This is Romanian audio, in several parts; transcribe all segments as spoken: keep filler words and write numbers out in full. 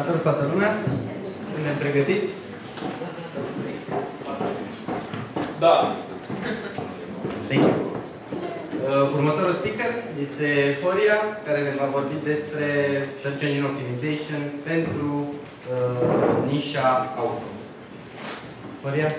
prezentatori, toată lumea. Suntem pregătiți? Da. Bine. Uh, următorul speaker este Horia, care ne va vorbi despre Search Engine Optimization pentru uh, nișa auto. Horia?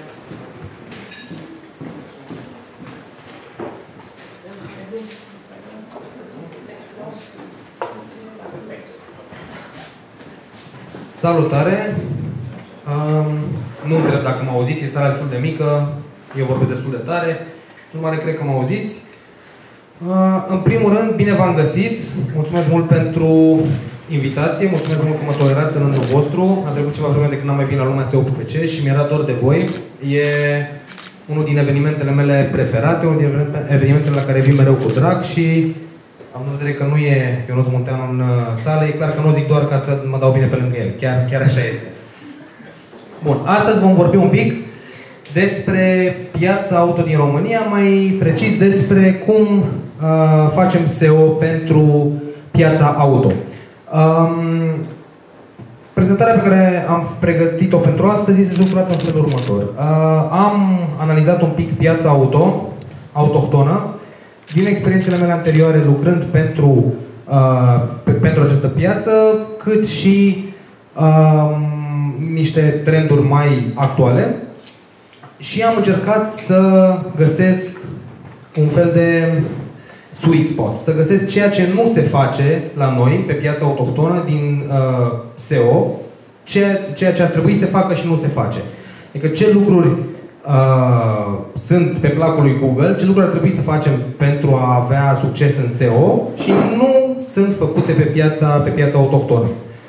Salutare! Um, nu întreb dacă mă auziți, e sala destul de mică, eu vorbesc destul de tare, nu mai cred că mă auziți. Uh, în primul rând, bine v-am găsit, mulțumesc mult pentru invitație, mulțumesc mult că mă tolerați în rândul vostru. A trecut ceva vreme de când am mai venit la lumea S E O P P C și mi-era dor de voi. E unul din evenimentele mele preferate, unul din evenimentele la care vin mereu cu drag și având în vedere că nu e Ionuț Munteanu în sală, e clar că nu zic doar ca să mă dau bine pe lângă el. Chiar, chiar așa este. Bun, astăzi vom vorbi un pic despre piața auto din România, mai precis despre cum uh, facem S E O pentru piața auto. Um, prezentarea pe care am pregătit-o pentru astăzi este structurată în felul următor. Uh, am analizat un pic piața auto, autohtonă, din experiențele mele anterioare lucrând pentru, uh, pe, pentru această piață, cât și uh, niște trenduri mai actuale și am încercat să găsesc un fel de sweet spot, să găsesc ceea ce nu se face la noi pe piața autohtonă din uh, S E O, ceea, ceea ce ar trebui să facă și nu se face. Adică ce lucruri Uh, sunt pe placul lui Google, ce lucruri ar trebui să facem pentru a avea succes în S E O și nu sunt făcute pe piața, pe piața autohtonă.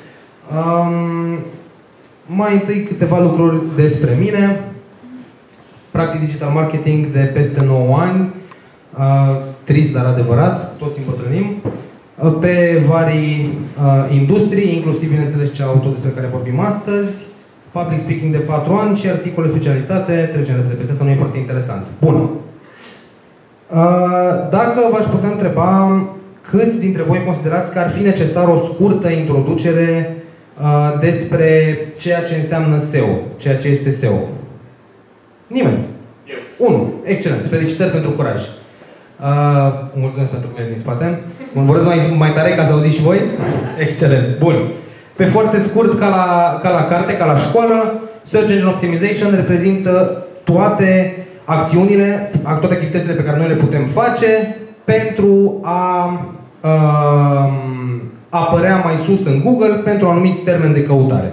Um, mai întâi câteva lucruri despre mine. Practic digital marketing de peste nouă ani, uh, trist, dar adevărat, toți îmbătrânim, uh, pe vari uh, industrii, inclusiv, bineînțeles, cea auto despre care vorbim astăzi. Public speaking de patru ani și articole specialitate, trecem repede peste asta, nu e foarte interesant. Bun. Dacă v-aș putea întreba câți dintre voi considerați că ar fi necesar o scurtă introducere despre ceea ce înseamnă S E O, ceea ce este S E O? Nimeni? Eu. Unu. Excelent. Felicitări pentru curaj. Mulțumesc pentru mine din spate. Vorbesc mai, mai tare ca să auziți și voi? Excelent. Bun. Pe foarte scurt, ca la, ca la carte, ca la școală, Search Engine Optimization reprezintă toate acțiunile, toate activitățile pe care noi le putem face pentru a uh, apărea mai sus în Google pentru anumiți termeni de căutare.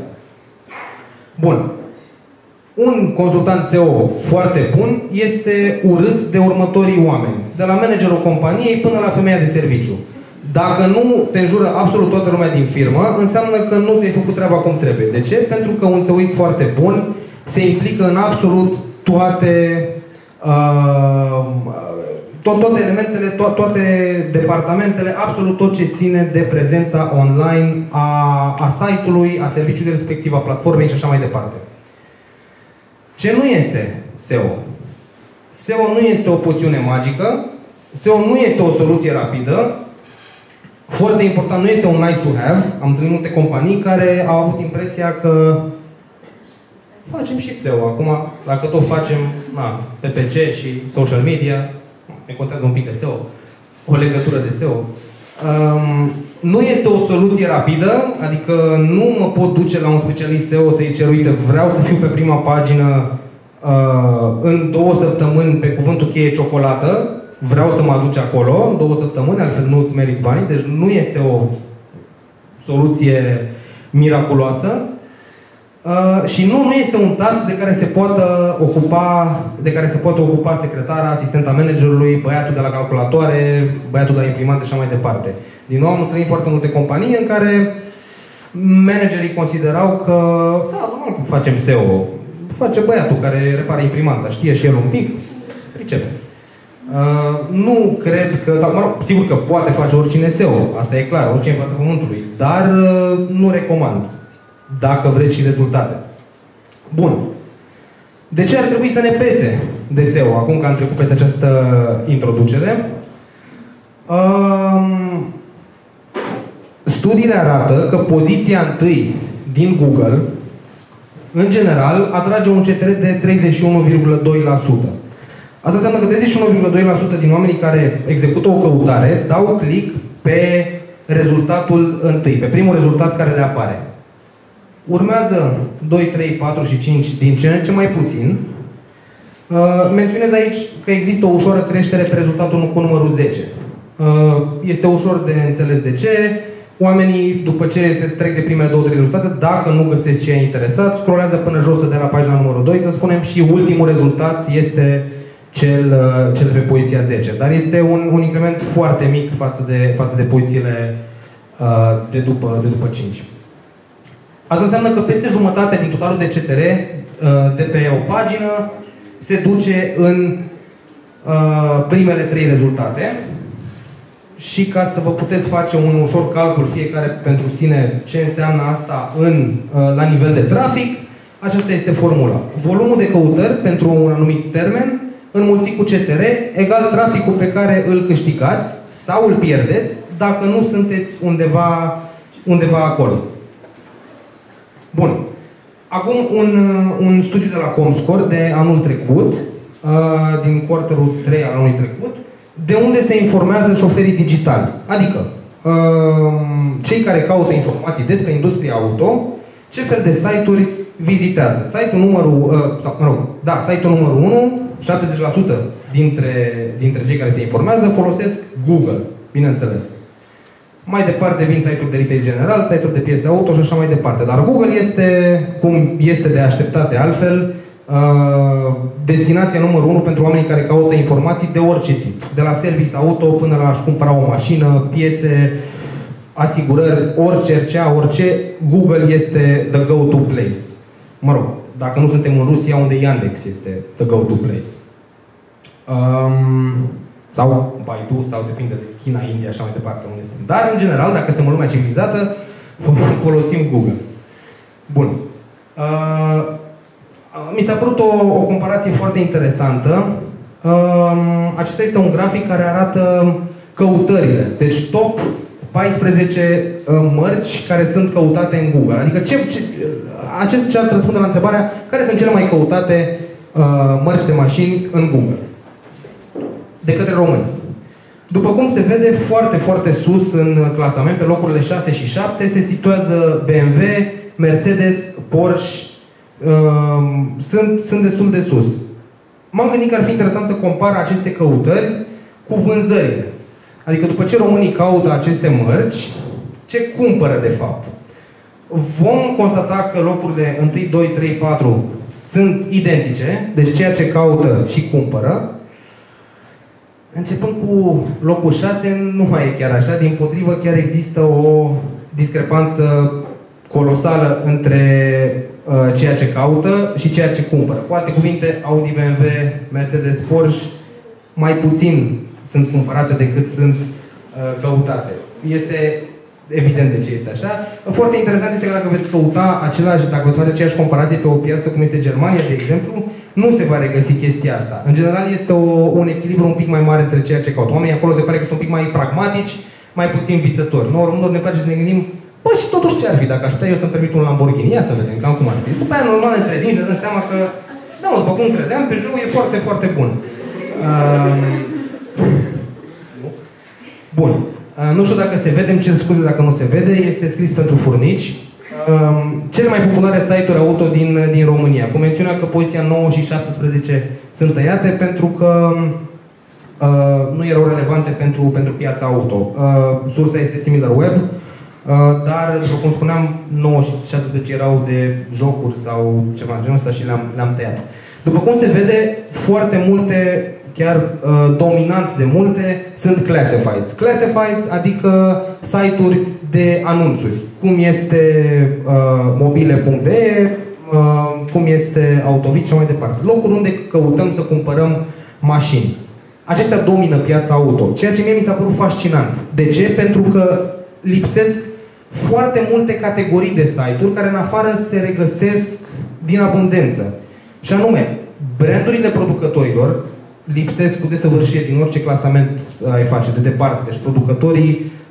Bun. Un consultant S E O foarte bun este urât de următorii oameni, de la managerul companiei până la femeia de serviciu. Dacă nu te înjură absolut toată lumea din firmă, înseamnă că nu ți-ai făcut treaba cum trebuie. De ce? Pentru că un S E O-ist foarte bun se implică în absolut toate, uh, to toate elementele, to toate departamentele, absolut tot ce ține de prezența online a, a site-ului, a serviciului respectiv, a platformei și așa mai departe. Ce nu este S E O? S E O nu este o poțiune magică, S E O nu este o soluție rapidă. Foarte important, nu este un nice to have. Am întâlnit multe companii care au avut impresia că facem și S E O. Acum, dacă tot facem na, P P C și social media, ne contează un pic de S E O, o legătură de S E O. Um, nu este o soluție rapidă, adică nu mă pot duce la un specialist S E O să-i cer, uite, vreau să fiu pe prima pagină uh, în două săptămâni pe cuvântul cheie ciocolată, vreau să mă aduci acolo în două săptămâni, altfel nu îți meriți banii. Deci nu este o soluție miraculoasă. Uh, și nu, nu este un task de care se poată ocupa, de care se poate ocupa secretara, asistenta managerului, băiatul de la calculatoare, băiatul de la imprimante și așa mai departe. Din nou am întâlnit foarte multe companii în care managerii considerau că da, normal facem S E O. Face băiatul care repară imprimanta, știe și el un pic, pricepe. Uh, nu cred că, sau mă rog, sigur că poate face oricine S E O, asta e clar, oricine în fața pământului, dar uh, nu recomand, dacă vreți și rezultate. Bun. De ce ar trebui să ne pese de S E O, acum că am trecut peste această introducere? Uh, studiile arată că poziția întâi din Google, în general, atrage un C T R de treizeci și unu virgulă doi la sută. Asta înseamnă că treizeci și unu virgulă doi la sută din oamenii care execută o căutare dau click pe rezultatul întâi, pe primul rezultat care le apare. Urmează doi, trei, patru și cinci din ce în ce mai puțin. Uh, menționez aici că există o ușoară creștere pe rezultatul cu numărul zece. Uh, este ușor de înțeles de ce. Oamenii, după ce se trec de primele două, trei rezultate, dacă nu găsesc ce e interesat, scrollează până jos de la pagina numărul doi, să spunem, și ultimul rezultat este cel, uh, cel pe poziția zece. Dar este un, un increment foarte mic față de, față de pozițiile uh, de, după, de după cinci. Asta înseamnă că peste jumătate din totalul de C T R uh, de pe o pagină se duce în uh, primele trei rezultate. Și ca să vă puteți face un ușor calcul fiecare pentru sine ce înseamnă asta în, uh, la nivel de trafic, aceasta este formula. Volumul de căutări pentru un anumit termen înmulțit cu C T R egal traficul pe care îl câștigați sau îl pierdeți dacă nu sunteți undeva, undeva acolo. Bun. Acum un, un studiu de la Comscore de anul trecut, din quarterul trei al anului trecut, de unde se informează șoferii digitali. Adică, cei care caută informații despre industria auto, ce fel de site-uri vizitează. Site-ul numărul, sau, mă rog, da, site-ul numărul unu, șaptezeci la sută dintre, dintre cei care se informează folosesc Google, bineînțeles. Mai departe vin site-uri de retail general, site-uri de piese auto și așa mai departe. Dar Google este, cum este de așteptat de altfel, destinația numărul unu pentru oamenii care caută informații de orice tip. De la service auto până la a-și cumpăra o mașină, piese, asigurări, orice, cercea, orice, Google este the go-to place. Mă rog, dacă nu suntem în Rusia, unde Yandex este the go-to place. Um, sau Baidu, sau depinde de China, India, așa mai departe, unde suntem. Dar, în general, dacă suntem o lume civilizată, folosim Google. Bun. Uh, mi s-a părut o, o comparație foarte interesantă. Uh, acesta este un grafic care arată căutările. Deci, top paisprezece uh, mărci care sunt căutate în Google. Adică, ce, ce, acest chat răspunde la întrebarea care sunt cele mai căutate uh, mărci de mașini în Google de către români. După cum se vede, foarte, foarte sus în clasament, pe locurile șase și șapte, se situează B M W, Mercedes, Porsche, uh, sunt, sunt destul de sus. M-am gândit că ar fi interesant să compar aceste căutări cu vânzările. Adică după ce românii caută aceste mărci, ce cumpără de fapt? Vom constata că locurile unu, doi, trei, patru sunt identice, deci ceea ce caută și cumpără. Începând cu locul șase, nu mai e chiar așa, dimpotrivă chiar există o discrepanță colosală între uh, ceea ce caută și ceea ce cumpără. Cu alte cuvinte, Audi, B M W, Mercedes, Porsche mai puțin sunt cumpărate decât sunt uh, căutate. Este evident de ce este așa. Foarte interesant este că dacă veți căuta același, dacă veți face aceeași comparație pe o piață cum este Germania, de exemplu, nu se va regăsi chestia asta. În general este o, un echilibru un pic mai mare între ceea ce caută. Oamenii acolo se pare că sunt un pic mai pragmatici, mai puțin visători. Noi românilor ne place să ne gândim, bă, și totuși ce ar fi dacă aș putea eu să-mi permit un Lamborghini? Ia să vedem cam cum ar fi. Și după aia normal ne trezim și ne dăm seama că, da, după cum credeam, Peugeot e foarte, foarte bun. Uh... Bun. Uh, nu știu dacă se vede, îmi cer scuze dacă nu se vede, este scris pentru furnici. Uh, cele mai populare site-uri auto din, din România. Cum menționam că poziția nouă și șaptesprezece sunt tăiate pentru că uh, nu erau relevante pentru, pentru piața auto. Uh, sursa este SimilarWeb, uh, dar, după cum spuneam, nouă și șaptesprezece erau de jocuri sau ceva în genul ăsta și le-am, le-am tăiat. După cum se vede, foarte multe, chiar uh, dominant de multe, sunt classifieds. Classifieds adică site-uri de anunțuri, cum este uh, mobile punct de, uh, cum este Autovic și mai departe. Locuri unde căutăm să cumpărăm mașini. Acestea domină piața auto, ceea ce mie mi s-a părut fascinant. De ce? Pentru că lipsesc foarte multe categorii de site-uri care în afară se regăsesc din abundență. Și anume, brandurile producătorilor lipsesc cu desăvârșire din orice clasament ai face, de departe. Deci producătorii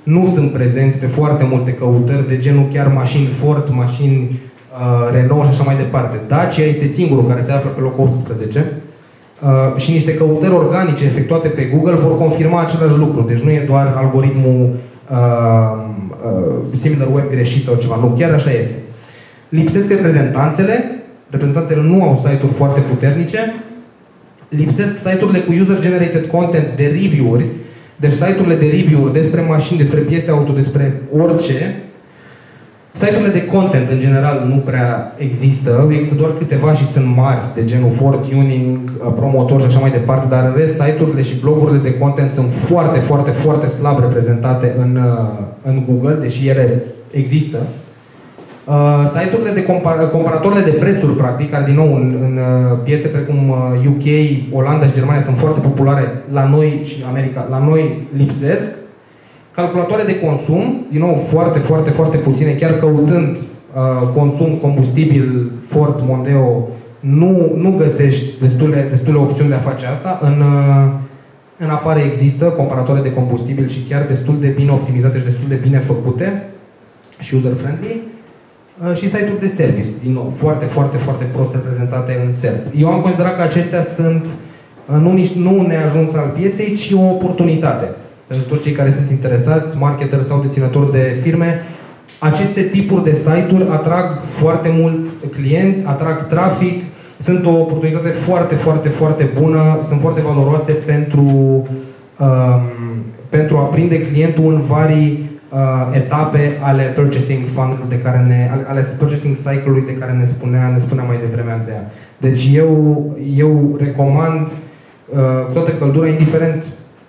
nu sunt prezenți pe foarte multe căutări, de genul chiar mașini Ford, mașini uh, Renault și așa mai departe. Dacia este singurul care se află pe locul optsprezece uh, și niște căutări organice efectuate pe Google vor confirma același lucru. Deci nu e doar algoritmul uh, uh, similar web greșit sau ceva, nu, chiar așa este. Lipsesc reprezentanțele, reprezentanțele nu au site-uri foarte puternice, lipsesc site-urile cu user-generated content de review-uri, deci site-urile de review-uri despre mașini, despre piese auto, despre orice. Site-urile de content, în general, nu prea există. Există doar câteva și sunt mari, de genul Ford Tuning, Promotor și așa mai departe, dar în rest, site-urile și blogurile de content sunt foarte, foarte, foarte slab reprezentate în, în Google, deși ele există. Uh, site-urile de compar comparatorile de prețuri, practic, care din nou în, în uh, piețe precum uh, U K, Olanda și Germania sunt foarte populare, la noi și America, la noi lipsesc. Calculatoare de consum, din nou foarte, foarte, foarte puține, chiar căutând uh, consum, combustibil, Ford, Mondeo, nu, nu găsești destule, destule opțiuni de a face asta. În, uh, în afară există comparatoare de combustibil și chiar destul de bine optimizate și destul de bine făcute și user-friendly. Și site-uri de service, din nou, foarte, foarte, foarte prost reprezentate în S E R P. Eu am considerat că acestea sunt nu, nici, nu un neajuns al pieței, ci o oportunitate. Pentru toți cei care sunt interesați, marketeri sau deținători de firme, aceste tipuri de site-uri atrag foarte mult clienți, atrag trafic, sunt o oportunitate foarte, foarte, foarte bună, sunt foarte valoroase pentru, um, pentru a prinde clientul în vari Uh, etape ale purchasing funnel de care ne, ale, ale purchasing cycle-ului de care ne spunea, ne spunea mai devreme Andreea. Deci eu, eu recomand uh, cu toată căldura, indiferent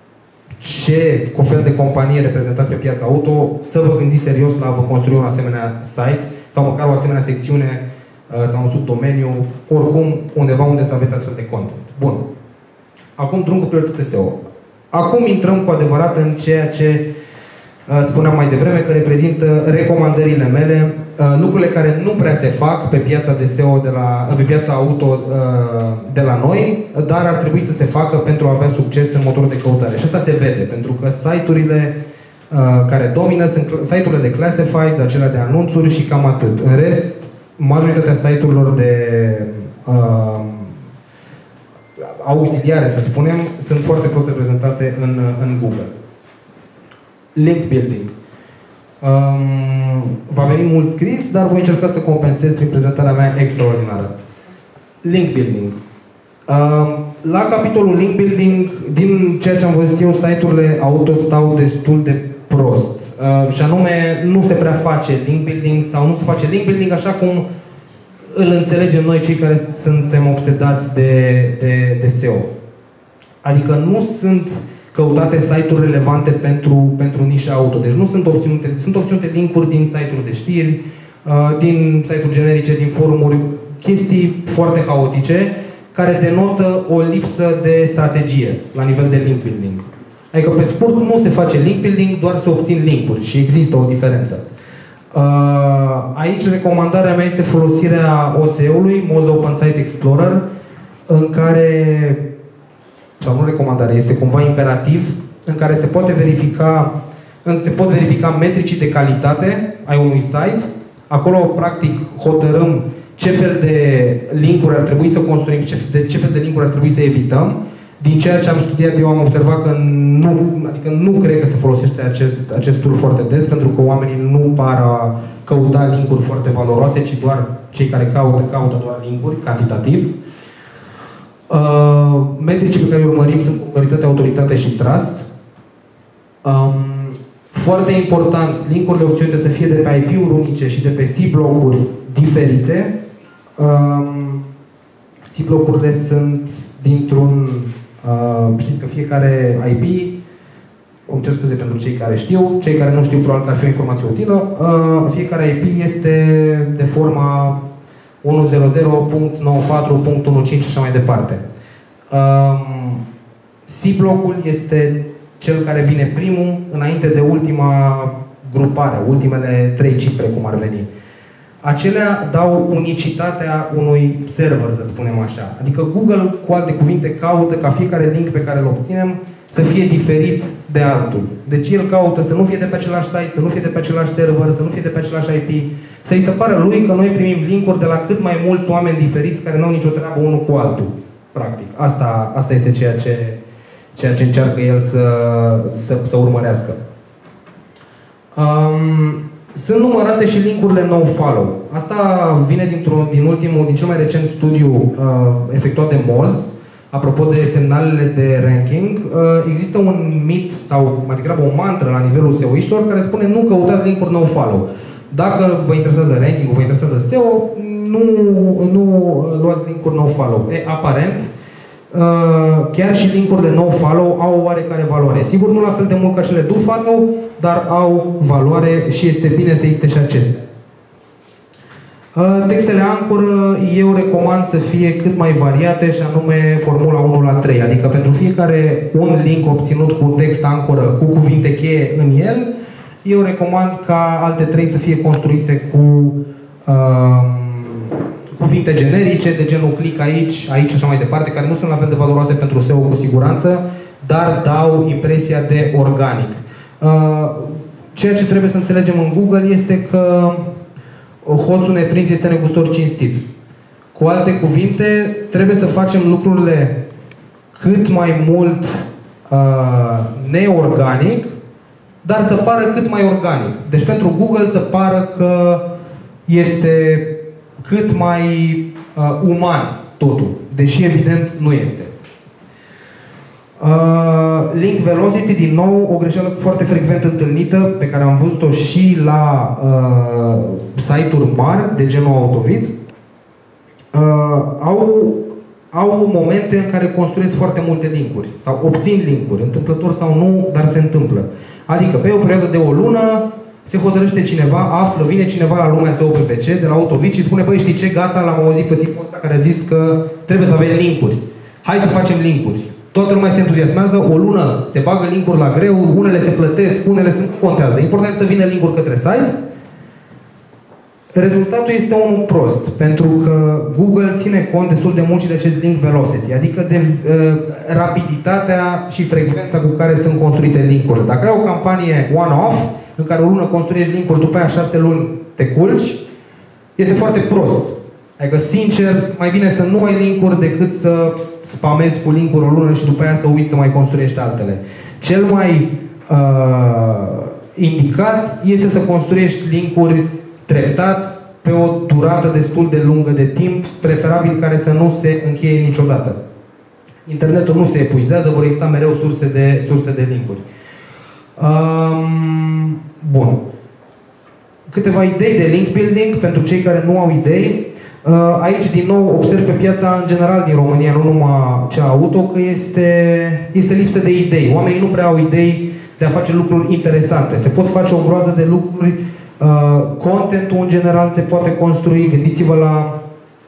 ce cu fel de companie reprezentați pe piața auto, să vă gândiți serios la a vă construi un asemenea site sau măcar o asemenea secțiune uh, sau un subdomeniu, oricum undeva unde să aveți astfel de content. Bun. Acum drum cu prioritate S E O. Acum intrăm cu adevărat în ceea ce spuneam mai devreme, că reprezintă recomandările mele, lucrurile care nu prea se fac pe piața de S E O de la, pe piața auto de la noi, dar ar trebui să se facă pentru a avea succes în motorul de căutare. Și asta se vede, pentru că site-urile care domină sunt site-urile de classifieds, acelea de anunțuri și cam atât. În rest, majoritatea site-urilor de uh, auxiliare, să spunem, sunt foarte prost reprezentate în, în Google. Link building. Um, va veni mult scris, dar voi încerca să compensez prin prezentarea mea extraordinară. Link building. Um, la capitolul link building, din ceea ce am văzut eu, site-urile auto stau destul de prost. Uh, și anume, nu se prea face link building sau nu se face link building așa cum îl înțelegem noi, cei care suntem obsedați de, de, de S E O. Adică nu sunt căutate site-uri relevante pentru, pentru nișa auto. Deci nu sunt obținute, sunt obținute link-uri din site-uri de știri, din site-uri generice, din forumuri, chestii foarte haotice, care denotă o lipsă de strategie la nivel de link building. Adică, pe scurt, nu se face link building, doar se obțin link-uri și există o diferență. Aici, recomandarea mea este folosirea O S E-ului, Moz Open Site Explorer, în care, sau nu recomandare, este cumva imperativ, în care se poate verifica, se pot verifica metricii de calitate ai unui site. Acolo, practic, hotărâm ce fel de linkuri ar trebui să construim, ce, de ce fel de linkuri ar trebui să evităm. Din ceea ce am studiat, eu am observat că nu, adică nu cred că se folosește acest, acest tool foarte des, pentru că oamenii nu par a căuta linkuri foarte valoroase, ci doar cei care caută, caută doar linkuri, cantitativ. Uh, metricii pe care îi urmărim sunt popularitate, autoritate și trust. Um, foarte important, linkurile obținute să fie de pe I P-uri unice și de pe C-blocuri diferite. Um, C-blocurile sunt dintr-un... Uh, știți că fiecare I P, îmi cer scuze pentru cei care știu, cei care nu știu probabil că ar fi o informație utilă, uh, fiecare I P este de forma unu zero zero punct nouă patru punct cincisprezece și așa mai departe. Um, C-blocul este cel care vine primul, înainte de ultima grupare, ultimele trei cifre, cum ar veni. Acelea dau unicitatea unui server, să spunem așa. Adică Google, cu alte cuvinte, caută ca fiecare link pe care îl obținem să fie diferit de altul. Deci el caută să nu fie de pe același site, să nu fie de pe același server, să nu fie de pe același I P, să-i se pară lui că noi primim link-uri de la cât mai mulți oameni diferiți care nu au nicio treabă unul cu altul. Practic. Asta, asta este ceea ce, ceea ce încearcă el să, să, să urmărească. Um, sunt numărate și linkurile no-follow. Asta vine dintr-un, din ultimul, din cel mai recent studiu uh, efectuat de Moz. Apropo de semnalele de ranking, există un mit sau mai degrabă o mantră la nivelul S E O-iștilor care spune nu căutați link-uri no-follow. Dacă vă interesează ranking, vă interesează S E O, nu, nu luați link-uri no-follow. E, aparent, chiar și link-urile no-follow au oarecare valoare. Sigur, nu la fel de mult ca cele do-follow, dar au valoare și este bine să existe și acestea. Textele ancoră, eu recomand să fie cât mai variate și anume formula unu la trei. Adică pentru fiecare un link obținut cu text ancoră, cu cuvinte cheie în el, eu recomand ca alte trei să fie construite cu uh, cuvinte generice, de genul click aici, aici și așa mai departe, care nu sunt la fel de valoroase pentru S E O cu siguranță, dar dau impresia de organic. Uh, ceea ce trebuie să înțelegem în Google este că hoțul neprins este negustor cinstit. Cu alte cuvinte, trebuie să facem lucrurile cât mai mult uh, neorganic, dar să pară cât mai organic. Deci pentru Google să pară că este cât mai uh, uman totul, deși evident nu este. Uh, link velocity, din nou, o greșeală foarte frecvent întâlnită, pe care am văzut-o și la uh, site-uri mari, de genul Autovid. Uh, au, au momente în care construiesc foarte multe linkuri, sau obțin linkuri, întâmplător sau nu, dar se întâmplă. Adică, pe o perioadă de o lună, se hotărăște cineva, află, vine cineva la lumea S E O P P C, de la Autovid și spune, băi, știi ce, gata, l-am auzit pe tipul ăsta care a zis că trebuie să avem linkuri. Hai să facem linkuri. Toată lumea se entuziasmează, o lună se bagă link-uri la greu, unele se plătesc, unele se contează. Important să vină link-uri către site. Rezultatul este unul prost, pentru că Google ține cont destul de mult și de acest link velocity, adică de uh, rapiditatea și frecvența cu care sunt construite link-urile. Dacă ai o campanie one-off, în care o lună construiești link-uri, după aia șase luni te culci, este foarte prost. Adică, sincer, mai bine să nu ai link-uri decât să spamezi cu link-uri o lună și după aia să uiți să mai construiești altele. Cel mai uh, indicat este să construiești link-uri treptat, pe o durată destul de lungă de timp, preferabil care să nu se încheie niciodată. Internetul nu se epuizează, vor exista mereu surse de, surse de link-uri. Um, bun. Câteva idei de link building pentru cei care nu au idei. Aici, din nou, observ pe piața în general din România, nu numai cea auto, că este, este lipsă de idei. Oamenii nu prea au idei de a face lucruri interesante. Se pot face o groază de lucruri. Contentul, în general, se poate construi. Gândiți-vă la,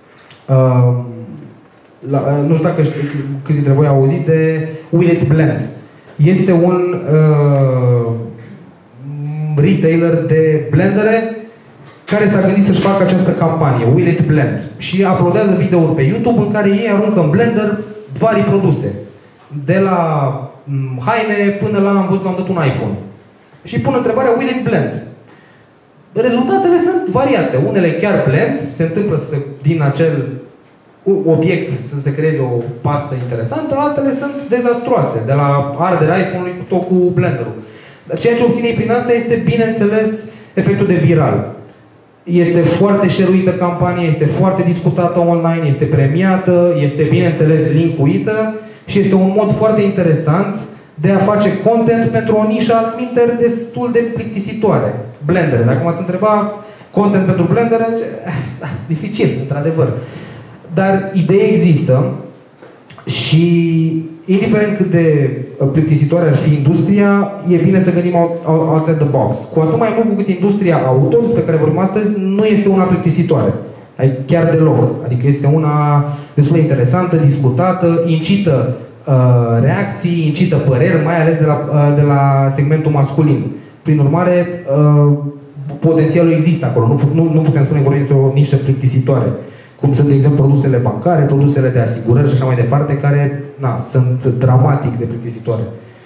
la... Nu știu dacă câți dintre voi au auzit de Will It Blend. Este un uh, retailer de blendere care s-a gândit să-și facă această campanie, Will It Blend. Și uploadează videouri pe YouTube în care ei aruncă în blender vari produse. De la haine până la, am văzut, am dat un iPhone. Și pun întrebarea Will It Blend. Rezultatele sunt variate. Unele chiar blend, se întâmplă să, din acel obiect să se creeze o pastă interesantă, altele sunt dezastroase, de la arderea iPhone-ului tot cu blenderul. Dar ceea ce obține prin asta este, bineînțeles, efectul de viral. Este foarte share-uită campania, este foarte discutată online, este premiată, este, bineînțeles, link-uită și este un mod foarte interesant de a face content pentru o nișă altminteri destul de plictisitoare. Blendere. Dacă m-ați întrebat content pentru blendere, da, dificil, într-adevăr. Dar ideea există și, indiferent cât de plictisitoare ar fi industria, e bine să gândim outside the box. Cu atât mai mult cu cât industria auto, despre care vorbim astăzi, nu este una plictisitoare. Chiar deloc. Adică este una destul de interesantă, discutată, incită uh, reacții, incită păreri, mai ales de la, uh, de la segmentul masculin. Prin urmare, uh, potențialul există acolo. Nu, nu, nu putem spune că vorbim despre o nișă plictisitoare. Cum sunt, de exemplu, produsele bancare, produsele de asigurări și așa mai departe, care na, sunt dramatic de plictisitoare.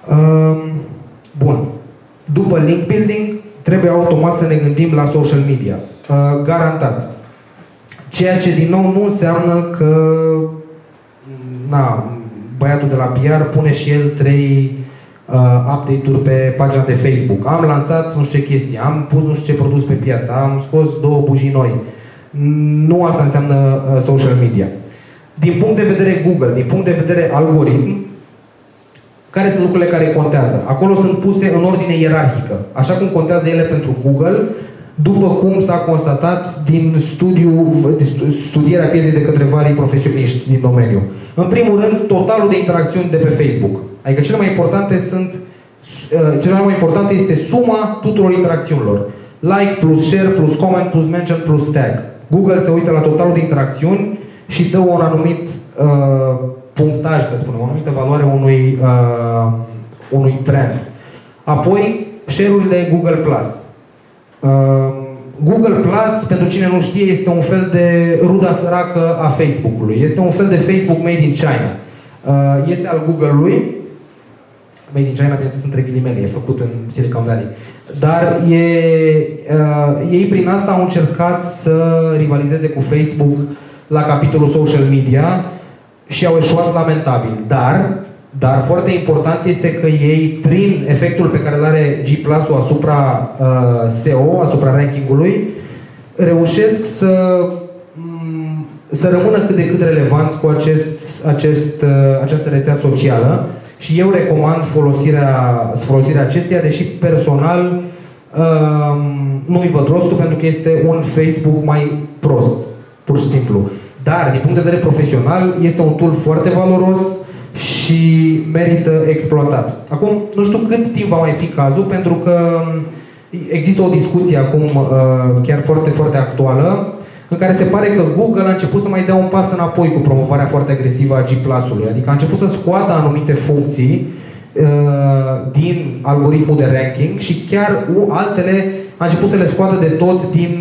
Uh, bun. După link building, trebuie automat să ne gândim la social media. Uh, garantat. Ceea ce, din nou, nu înseamnă că na, băiatul de la P R pune și el trei uh, update-uri pe pagina de Facebook. Am lansat nu știu ce chestie, am pus nu știu ce produs pe piață, am scos două bujii noi. Nu asta înseamnă uh, social media. Din punct de vedere Google, din punct de vedere algoritm, care sunt lucrurile care contează? Acolo sunt puse în ordine ierarhică, așa cum contează ele pentru Google, după cum s-a constatat din studiu, studierea pieței de către vari profesioniști din domeniu. În primul rând, totalul de interacțiuni de pe Facebook. Adică cele mai importante sunt, cele mai importante este suma tuturor interacțiunilor. Like plus share plus comment plus mention plus tag. Google se uită la totalul de interacțiuni și dă un anumit uh, punctaj, să spunem, o anumită valoare unui, uh, unui brand. Apoi, share-urile Google Plus. Uh, Google Plus, pentru cine nu știe, este un fel de ruda săracă a Facebook-ului. Este un fel de Facebook made in China. Uh, este al Google-ului. Made in China, bineînțeles, între ghilimele, e făcut în Silicon Valley. Dar e, uh, ei prin asta au încercat să rivalizeze cu Facebook la capitolul social media și au eșuat lamentabil. Dar, dar foarte important este că ei, prin efectul pe care îl are G plus-ul asupra uh, S E O, asupra rankingului, reușesc să, să rămână cât de cât relevanți cu acest, acest, uh, această rețea socială. Și eu recomand folosirea, folosirea acesteia, deși personal uh, nu-i văd rostul, pentru că este un Facebook mai prost, pur și simplu. Dar, din punct de vedere profesional, este un tool foarte valoros și merită exploatat. Acum, nu știu cât timp va mai fi cazul, pentru că există o discuție acum chiar foarte, foarte actuală, în care se pare că Google a început să mai dea un pas înapoi cu promovarea foarte agresivă a G plus-ului. Adică a început să scoată anumite funcții din algoritmul de ranking și chiar altele a început să le scoată de tot din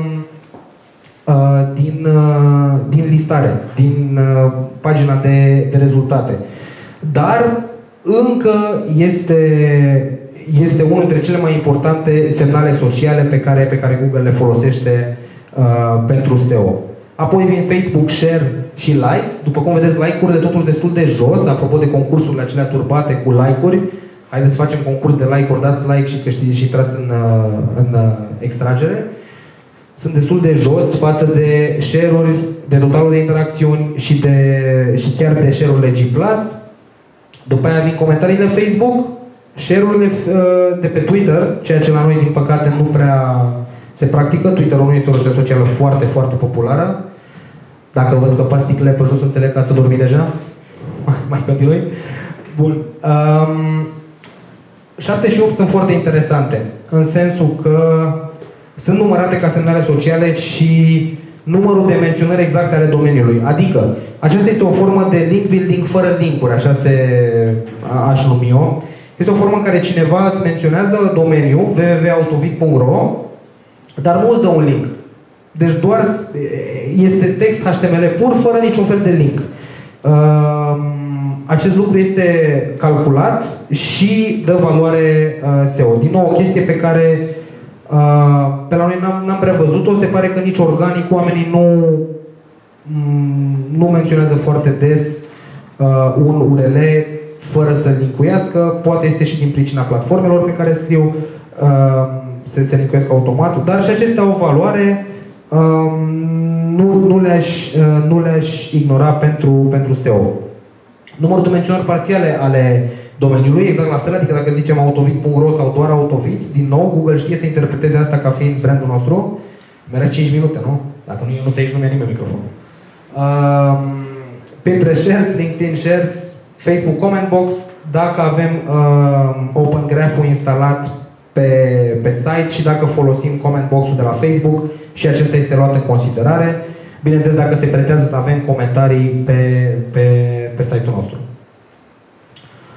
din, din listare, din pagina de, de rezultate. Dar încă este, este unul dintre cele mai importante semnale sociale pe care, pe care Google le folosește uh, pentru S E O. Apoi vin Facebook Share și Likes. După cum vedeți, like-urile totuși destul de jos, apropo de concursurile acelea turbate cu like-uri. Haideți să facem concurs de like-uri, dați like și câștigați și intrați în, în extragere. Sunt destul de jos față de share-uri, de totalul de interacțiuni și, de, și chiar de share-urile G plus. După aia vin comentariile Facebook, share-urile de pe Twitter, ceea ce la noi, din păcate, nu prea se practică. Twitter-ul nu este o rețea socială foarte, foarte populară. Dacă vă scăpați sticlele pe jos, înțeleg că ați dormit deja. Mai continui. Bun. Um, șapte și opt sunt foarte interesante, în sensul că sunt numărate ca semnale sociale și numărul de menționări exacte ale domeniului. Adică, aceasta este o formă de link building fără link-uri, așa se aș numi eu. Este o formă în care cineva îți menționează domeniul w w w punct autovit punct r o, dar nu îți dă un link. Deci doar este text H T M L pur, fără niciun fel de link. Acest lucru este calculat și dă valoare S E O. Din nou, o chestie pe care pe la noi n-am prea văzut-o. Se pare că nici organic oamenii nu, nu menționează foarte des un U R L fără să-l linkuiască. Poate este și din pricina platformelor pe care scriu, se, se linkuiesc automat, dar și acestea au valoare. Nu, nu le-aș nu le-aș ignora pentru, pentru S E O. Numărul de menționări parțiale ale domeniului, exact la fel, adică dacă zicem autovit punct r o sau doar autovit, din nou, Google știe să interpreteze asta ca fiind brandul nostru. Mereu cinci minute, nu? Dacă nu, eu nu se aici, nu mi-a nimeni microfonul. Uh, Pinterest Shares, LinkedIn Shares, Facebook Comment Box, dacă avem uh, Open Graph-ul instalat pe, pe site și dacă folosim Comment Box-ul de la Facebook și acesta este luat în considerare. Bineînțeles, dacă se pretează să avem comentarii pe, pe, pe site-ul nostru.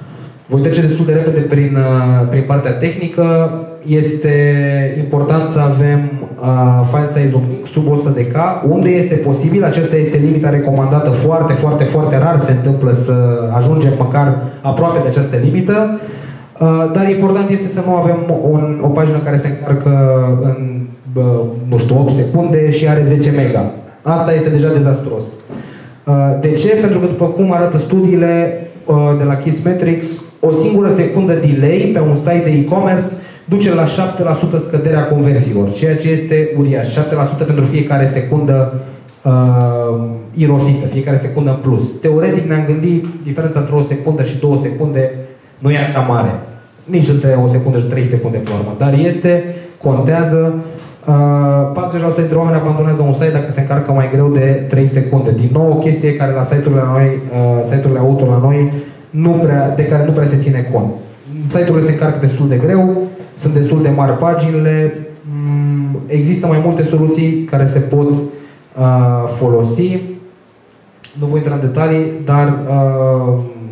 Voi trece destul de repede prin, prin partea tehnică. Este important să avem uh, file size sub o sută de K, unde este posibil. Acesta este limita recomandată, foarte, foarte, foarte rar se întâmplă să ajungem măcar aproape de această limită. Uh, dar important este să nu avem un, o pagină care se încarcă în, uh, nu știu, opt secunde și are zece mega. Asta este deja dezastruos. Uh, de ce? Pentru că, după cum arată studiile uh, de la Kissmetrics, o singură secundă delay pe un site de e-commerce duce la șapte la sută scăderea conversiilor, ceea ce este uriaș. șapte la sută pentru fiecare secundă uh, irosită, fiecare secundă în plus. Teoretic ne-am gândit, diferența între o secundă și două secunde nu e așa mare. Nici între o secundă și trei secunde pe urmă. Dar este, contează. Uh, patruzeci la sută dintre oameni abandonează un site dacă se încarcă mai greu de trei secunde. Din nou, o chestie care la site-urile, la noi, uh, site-urile auto la noi nu prea, de care nu prea se ține cont. Site-urile se încarcă destul de greu, sunt destul de mari paginile, există mai multe soluții care se pot uh, folosi. Nu voi intra în detalii, dar uh,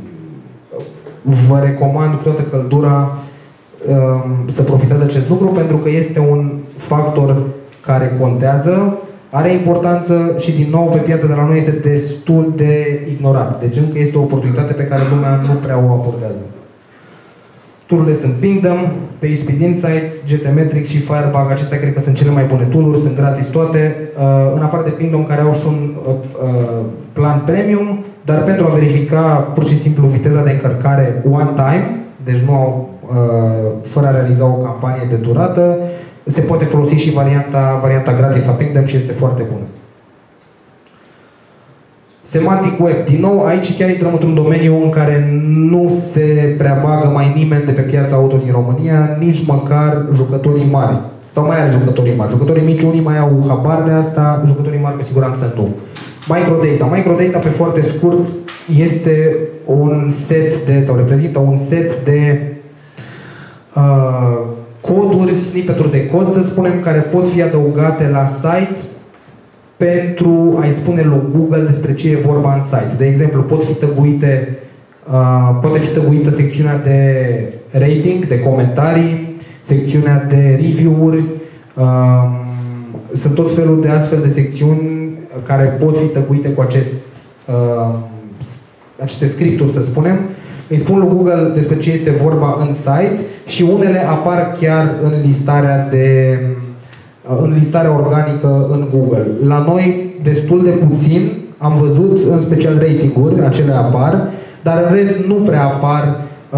vă recomand cu toată căldura uh, să profitați de acest lucru, pentru că este un factor care contează, are importanță și, din nou, pe piața de la noi este destul de ignorat. Deci încă este o oportunitate pe care lumea nu prea o abordează. Tool-urile sunt Pingdom, PageSpeed Insights, GTmetrix și Firebug. Acestea cred că sunt cele mai bune tool-uri, sunt gratis toate. Uh, în afară de Pingdom, care au și un uh, uh, plan premium, dar pentru a verifica pur și simplu viteza de încărcare one time, deci nu au, uh, fără a realiza o campanie de durată, se poate folosi și varianta, varianta gratis a Pingdom și este foarte bună. Semantic Web. Din nou, aici chiar intrăm într-un domeniu în care nu se prea bagă mai nimeni de pe piața auto din România, nici măcar jucătorii mari. Sau mai are jucătorii mari. Jucătorii mici, unii mai au habar de asta, jucătorii mari cu siguranță nu. Microdata. Microdata, pe foarte scurt, este un set de, sau reprezintă un set de uh, coduri, snippet-uri de cod, să spunem, care pot fi adăugate la site pentru a-i spune lui Google despre ce e vorba în site. De exemplu, pot fi tăguite, uh, poate fi tăguită secțiunea de rating, de comentarii, secțiunea de review-uri. Uh, sunt tot felul de astfel de secțiuni care pot fi tăguite cu acest, uh, aceste scripturi, să spunem. Îi spun lui Google despre ce este vorba în site și unele apar chiar în listarea de în listarea organică în Google. La noi destul de puțin, am văzut în special rating-uri, acele apar, dar în rest nu prea apar uh,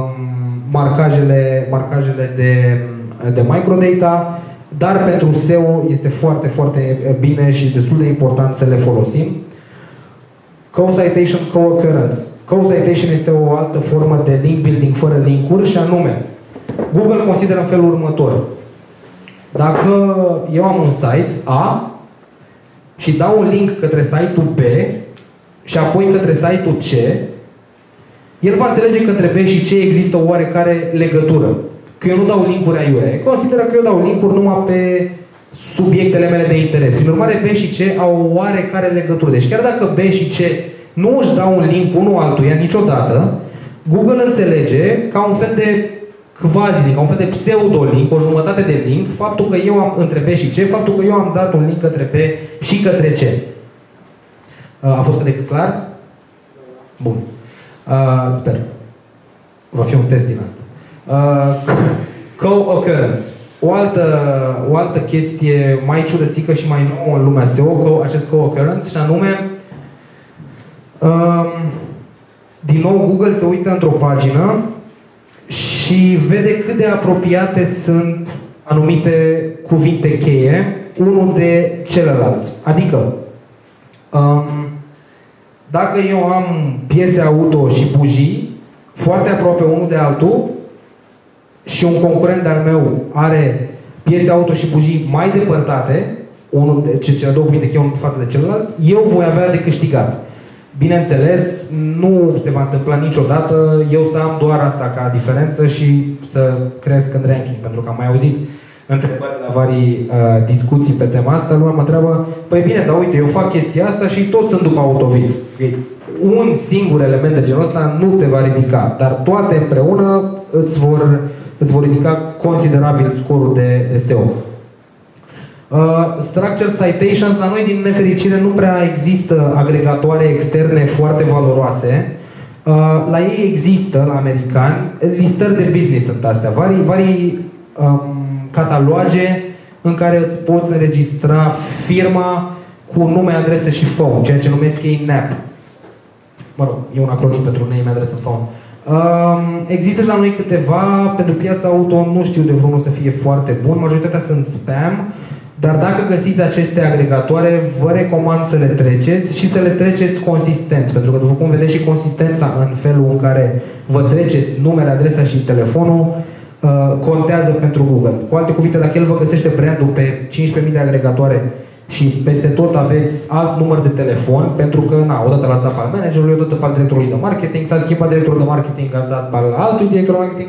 marcajele, marcajele de, de microdata, dar pentru S E O este foarte, foarte bine și destul de important să le folosim. Co-citation, co-occurrence. Co-citation este o altă formă de link building fără linkuri și anume, Google consideră în felul următor. Dacă eu am un site A și dau un link către site-ul B și apoi către site-ul C, el va înțelege că între B și C există o oarecare legătură. Că eu nu dau linkuri aiurea. Consideră că eu dau linkuri numai pe subiectele mele de interes. Prin urmare, B și C au o oarecare legătură. Deci chiar dacă B și C nu își dau un link unul altuia niciodată, Google înțelege ca un fel de quasi-link, ca un fel de pseudo-link, o jumătate de link, faptul că eu am între B și C, faptul că eu am dat un link către B și către C. A fost cât de cât clar? Bun. Uh, sper. Va fi un test din asta. Uh, Co-occurrence. O altă, o altă chestie mai ciudățică și mai nouă în lumea S E O, acest co-occurrence, și anume uh, din nou Google se uită într-o pagină și vede cât de apropiate sunt anumite cuvinte cheie unul de celălalt. Adică, um, dacă eu am piese auto și bujii foarte aproape unul de altul și un concurent de-al meu are piese auto și bujii mai depărtate, unul de, cele două cuvinte cheie unul față de celălalt, eu voi avea de câștigat. Bineînțeles, nu se va întâmpla niciodată eu să am doar asta ca diferență și să cresc în ranking, pentru că am mai auzit întrebări, la varii uh, discuții pe tema asta, lumea mă întreabă, păi bine, dar uite, eu fac chestia asta și tot sunt după autovid. Un singur element de genul ăsta nu te va ridica, dar toate împreună îți vor, îți vor ridica considerabil scorul de, de S E O. Uh, structured citations, la noi din nefericire nu prea există agregatoare externe foarte valoroase. Uh, la ei există, la americani, listări de business sunt astea, varii, varii um, cataloage în care îți poți înregistra firma cu nume, adresă și phone, ceea ce numesc ei N A P. Mă rog, e un acronim pentru name, adresă, phone. Um, există și la noi câteva, pentru piața auto nu știu de vreunul să fie foarte bun, majoritatea sunt spam, dar dacă găsiți aceste agregatoare, vă recomand să le treceți și să le treceți consistent, pentru că după cum vedeți și consistența în felul în care vă treceți numele, adresa și telefonul, uh, contează pentru Google. Cu alte cuvinte, dacă el vă găsește brandul pe cincisprezece mii de agregatoare și peste tot aveți alt număr de telefon, pentru că, na, odată l-ați dat pe al managerului, odată pe al directorului de marketing, s-a schimbat directorul de marketing, ați dat pe al altui director de marketing,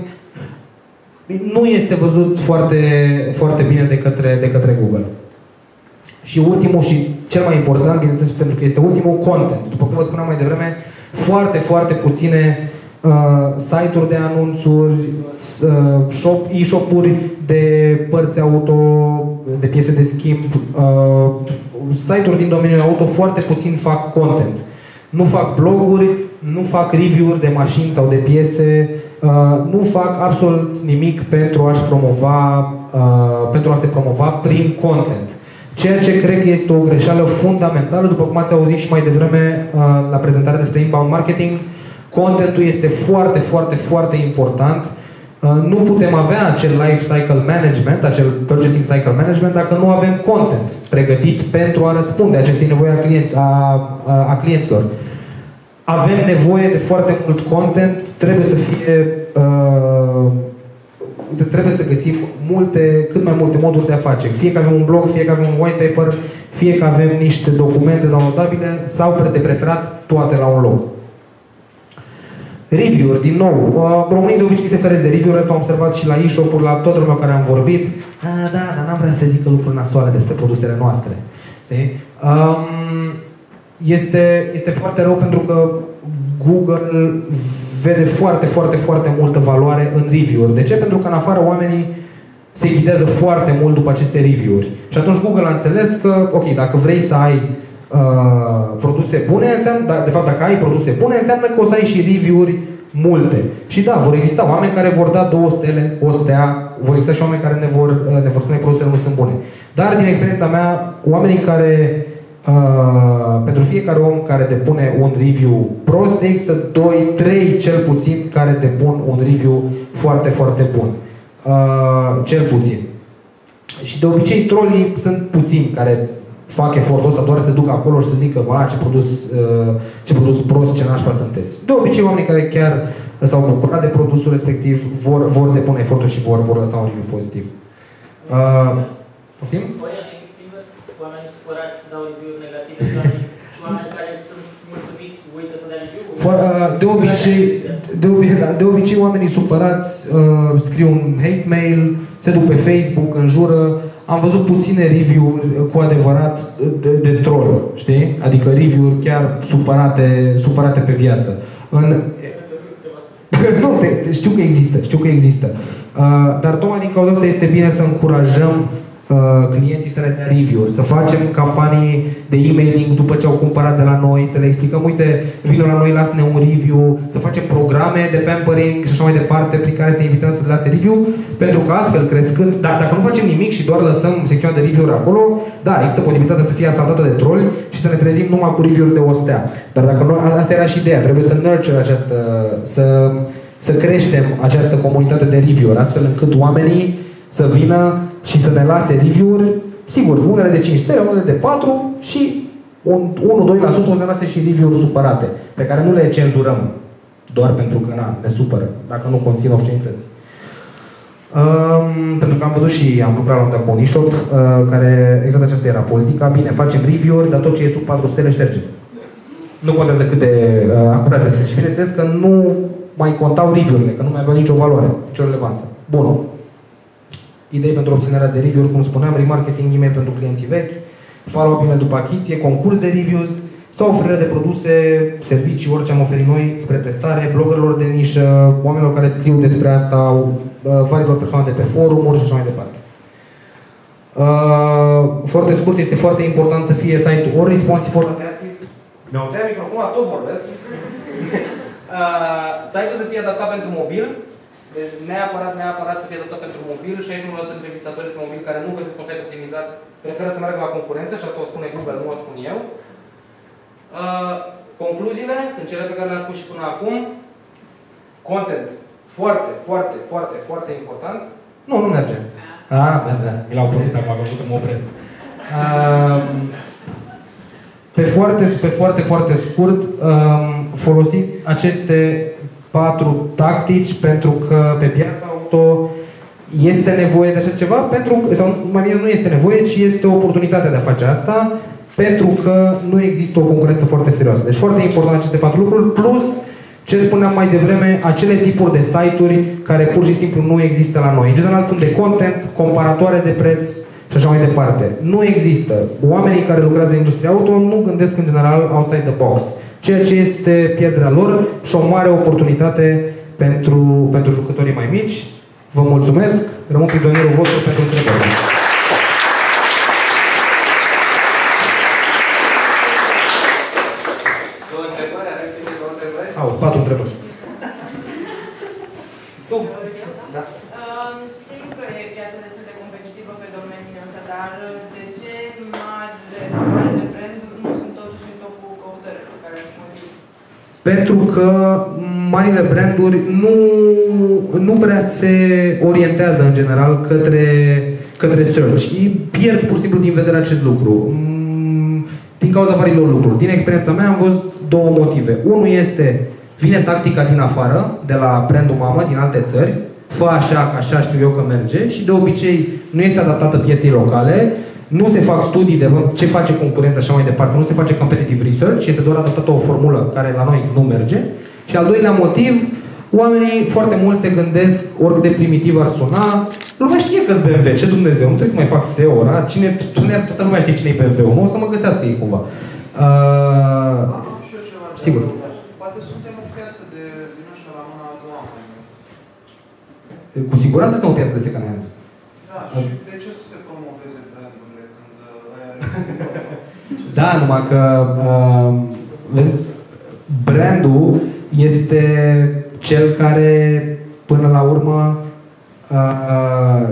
nu este văzut foarte, foarte bine de către, de către Google. Și ultimul și cel mai important, bineînțeles, pentru că este ultimul, content. După cum vă spuneam mai devreme, foarte, foarte puține uh, site-uri de anunțuri, uh, shop, e-shop-uri de părți auto, de piese de schimb, uh, site-uri din domeniul auto, foarte puțin fac content. Nu fac bloguri, nu fac review-uri de mașini sau de piese, uh, nu fac absolut nimic pentru a-și promova, uh, pentru a se promova prin content. Ceea ce cred că este o greșeală fundamentală, după cum ați auzit și mai devreme uh, la prezentarea despre inbound marketing, contentul este foarte, foarte, foarte important. Uh, nu putem avea acel life cycle management, acel purchasing cycle management, dacă nu avem content pregătit pentru a răspunde acestei nevoi a, clienți, a, a, a clienților. Avem nevoie de foarte mult content, trebuie să fie uh, trebuie să găsim multe, cât mai multe moduri de a face. Fie că avem un blog, fie că avem un white paper, fie că avem niște documente downloadabile sau de preferat toate la un loc. Review-uri, din nou. Românii de obicei se feresc de review-uri, asta am observat și la e-shop-uri, la toată lumea care am vorbit. Ah, da, dar n-am vrea să zică lucruri nasoale despre produsele noastre. Um, este, este foarte rău pentru că Google vede foarte, foarte, foarte multă valoare în review-uri. De ce? Pentru că în afară oamenii se ghidează foarte mult după aceste review-uri. Și atunci Google a înțeles că, ok, dacă vrei să ai uh, produse bune, înseamnă, da, de fapt, dacă ai produse bune, înseamnă că o să ai și review-uri multe. Și da, vor exista oameni care vor da două stele, o stea, vor exista și oameni care ne vor, ne vor spune că produsele nu sunt bune. Dar, din experiența mea, oamenii care Uh, pentru fiecare om care depune un review prost, există doi, trei cel puțin care depun un review foarte, foarte bun. Uh, cel puțin. Și de obicei trolii sunt puțini care fac efortul ăsta doar să ducă acolo și să zică ba, ce produs, uh, ce produs prost, ce nașpa sunteți. De obicei oamenii care chiar s-au bucurat de produsul respectiv vor, vor depune efortul și vor, vor lăsa un review pozitiv. Uh, poftim? Oamenii supărați dau review-uri negative și oamenii, și oamenii care sunt mulțumiți uită să dea review-uri? De obicei, de, obicei, de obicei oamenii supărați uh, scriu un hate mail, se duc pe Facebook, înjură. Am văzut puține review-uri cu adevărat de, de troll, știi? Adică review-uri chiar supărate, supărate pe viață. În... nu, te, știu că există, știu că există. Uh, dar tocmai din cauza asta este bine să încurajăm clienții să ne dea review-uri, să facem campanii de e-mailing după ce au cumpărat de la noi, să le explicăm, uite, vină la noi, lasă-ne un review, să facem programe de pampering și așa mai departe, prin care să invităm să le lase review, pentru că astfel crescând, dar dacă nu facem nimic și doar lăsăm secțiunea de review-uri acolo, da, există posibilitatea să fie asaltată de troli și să ne trezim numai cu review-uri de o stea. Dar dacă noi, asta era și ideea, trebuie să nurture această, să, să creștem această comunitate de review-uri, astfel încât oamenii să vină și să ne lase review-uri, sigur, unele de cinci stele, unele de patru și unu doi la sută o să ne lase și review-uri supărate, pe care nu le cenzurăm, doar pentru că na, ne supără, dacă nu conțin obscenități. Um, pentru că am văzut și am lucrat la un dat cu un e-shop, uh, care exact aceasta era politica. Bine, facem review-uri, dar tot ce e sub patru stele ștergem. Nu contează cât de uh, acurate sunt. Și bineînțeles că nu mai contau review-urile, că nu mai aveau nicio valoare, nicio relevanță. Bun. idei pentru obținerea de review-uri, cum spuneam, remarketing, e-mail pentru clienții vechi, follow-up email după achiziție, concurs de reviews sau oferire de produse, servicii, orice am oferit noi spre testare, bloggerilor de nișă, oamenilor care scriu despre asta, variilor persoane de pe forumuri și așa mai departe. Uh, foarte scurt, este foarte important să fie site-ul ori responsive, ori adaptive. Mi-au tăiat microfonul, tot vorbesc. uh, site-ul să fie adaptat pentru mobil, neapărat, neapărat să fie adaptat pentru mobil. șaizeci și unu la sută dintre vizitatorii pe mobil care nu găsesc un site optimizat preferă să meargă la concurență și asta o spune Google, nu o spun eu. Uh, concluziile sunt cele pe care le-am spus și până acum. Content. Foarte, foarte, foarte, foarte important. Nu, nu merge. Ah, merge. Mi l-au plăcut acum, am văzut că mă opresc. Uh, pe foarte, pe foarte, foarte scurt, um, folosiți aceste patru tactici pentru că pe piața auto este nevoie de așa ceva, pentru, sau mai bine nu este nevoie, ci este oportunitatea de a face asta, pentru că nu există o concurență foarte serioasă. Deci foarte important aceste patru lucruri, plus ce spuneam mai devreme, acele tipuri de site-uri care pur și simplu nu există la noi. În general sunt de content, comparatoare de preț și așa mai departe. Nu există. Oamenii care lucrează în industria auto nu gândesc în general outside the box. Ceea ce este pierderea lor și o mare oportunitate pentru, pentru jucătorii mai mici. Vă mulțumesc. Rămân prizonierul vostru pentru întrebări. Auzi, patru întrebări. Tu? Da. Știm că e piața destul de competitivă pe domeniul ăsta, dar de ce marile, marile branduri nu sunt totuși în topul căutărilor? Care e motivul? Pentru că marile branduri nu, nu prea se orientează în general către, către search. Ei pierd pur și simplu din vedere acest lucru. Din cauza variilor lucruri. Din experiența mea am văzut două motive. Unul este, vine tactica din afară, de la brandul mamă, din alte țări, fă așa, că așa știu eu că merge și de obicei nu este adaptată pieței locale, nu se fac studii de ce face concurența și așa mai departe, nu se face competitive research, este doar adaptată o formulă care la noi nu merge. Și al doilea motiv, oamenii foarte mult se gândesc, oricât de primitiv ar suna, lumea știe că-s B M W, ce Dumnezeu, nu trebuie să mai fac S E O, da? Cine spune, toată lumea știe cine e B M W, nu o să mă găsească ei cumva. Uh, sigur. Poate suntem o piață de, din ăștia la mâna a doua. Cu siguranță suntem o piață de second hand. Da, și de ce să se promoveze brandurile când aia Da, numai că, uh, vezi, brandul este cel care, până la urmă, uh,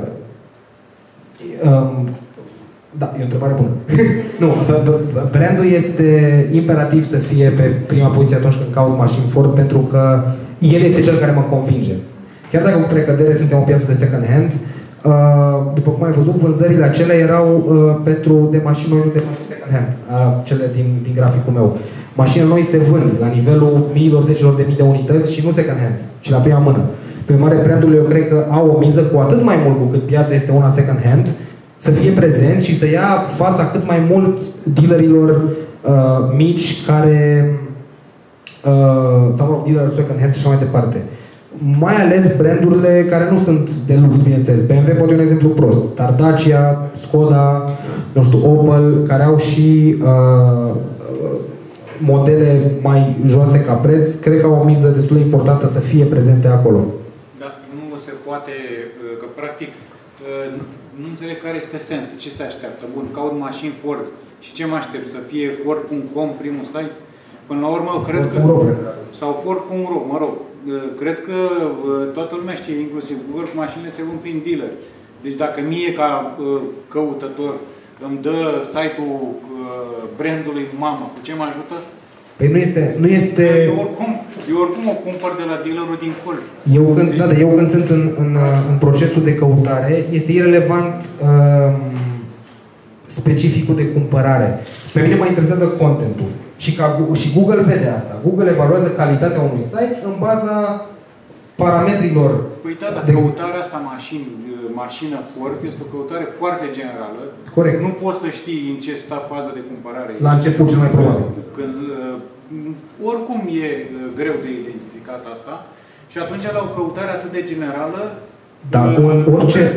um, da, e o întrebare bună. Nu, brandul este imperativ să fie pe prima poziție atunci când caut mașini Ford, pentru că el este cel care mă convinge. Chiar dacă cu precădere suntem o piață de second hand, uh, după cum ai văzut, vânzările acelea erau uh, pentru de mașini noi, nu de mașini second hand, uh, cele din, din graficul meu. Mașinile noi se vând la nivelul miilor, zecilor de mii de unități și nu second hand, ci la prima mână. Pe mare, brandurile eu cred că au o miză cu atât mai mult cu cât piața este una second hand, să fie prezenți și să ia fața cât mai mult dealerilor uh, mici care uh, sau mă rog, dealer second hand și așa mai departe. Mai ales brandurile care nu sunt de lux, bineînțeles. B M W poate un exemplu prost, dar Dacia, Skoda, nu știu, Opel, care au și uh, modele mai joase ca preț, cred că au o miză destul de importantă să fie prezente acolo. Da, nu se poate, că practic nu înțeleg care este sensul, ce se așteaptă. Bun, caut mașini Ford și ce mă aștept, să fie Ford punct com primul site? Până la urmă, cred că... Sau Ford punct ro, mă rog. Cred că toată lumea știe, inclusiv Google, că mașinile se vând prin dealer. Deci dacă mie, ca căutător, îmi dă site-ul brandului mamă, cu ce mă ajută? Păi nu este... Nu este... Eu, oricum, eu oricum o cumpăr de la dealerul din colț. Eu când, deci... da, da, eu când sunt în, în, în procesul de căutare, este irelevant um, specificul de cumpărare. Pe mine mă interesează contentul. Și, ca, și Google vede asta. Google evaluează calitatea unui site în baza parametrilor. Păi da, dar de... căutarea asta mașini, mașină Ford, este o căutare foarte generală. Corect. Nu poți să știi în ce sta faza de cumpărare. La început cel mai probabil. Când, oricum e greu de identificat asta. Și atunci la o căutare atât de generală, da, orice, că...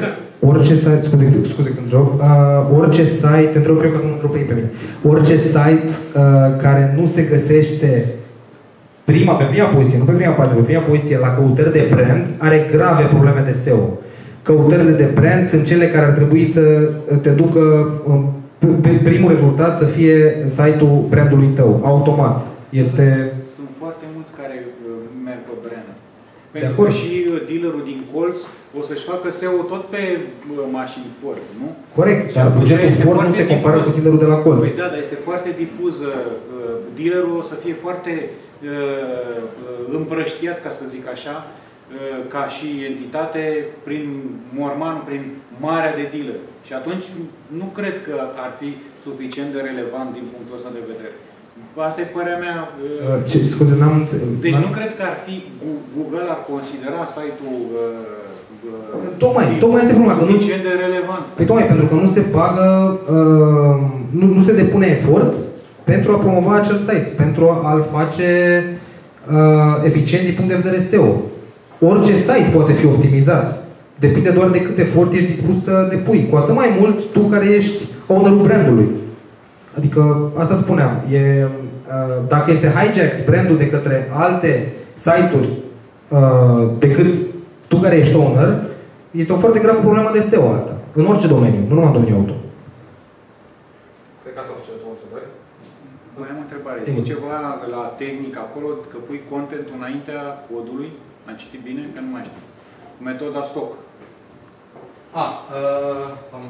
orice site, scuze, scuze că întreb, uh, orice site, te întreb eu că să mă întreb pe mine, orice site uh, care nu se găsește prima, pe prima poziție, nu pe prima pagină, pe prima poziție la căutări de brand, are grave probleme de S E O. Căutările de brand sunt cele care ar trebui să te ducă, um, primul rezultat să fie site-ul brandului tău, automat. Este... Sunt foarte mulți care merg pe brand. Pentru că și dealerul din colț o să-și facă S E O tot pe mașini Ford, nu? Corect, dar bugetul Ford nu se compară cu dealerul de la colț. Păi da, dar este foarte difuz. Dealerul o să fie foarte împrăștiat, ca să zic așa, ca și entitate, prin morman, prin marea de dealer. Și atunci nu cred că ar fi suficient de relevant din punctul ăsta de vedere. Asta e părerea mea. Ce, scuze, n-am... Deci nu cred că ar fi, Google ar considera site-ul tocmai, tocmai este problema. suficient de relevant. Păi tocmai, pentru că nu se bagă, uh, nu, nu se depune efort pentru a promova acel site, pentru a-l face uh, eficient din punct de vedere S E O. Orice site poate fi optimizat. Depinde doar de cât efort ești dispus să depui. Cu atât mai mult tu care ești ownerul brandului. Adică, asta spuneam, e, uh, dacă este hijacked brandul de către alte site-uri uh, decât tu care ești owner, este o foarte gravă problemă de S E O asta. În orice domeniu, nu numai în domeniul auto. Cred că asta au fost cele două întrebări. Mai am o întrebare. Zici ceva la tehnică acolo, că pui content înaintea codului? Am citit bine? Că nu mai știu. Metoda S O C. A, uh, am...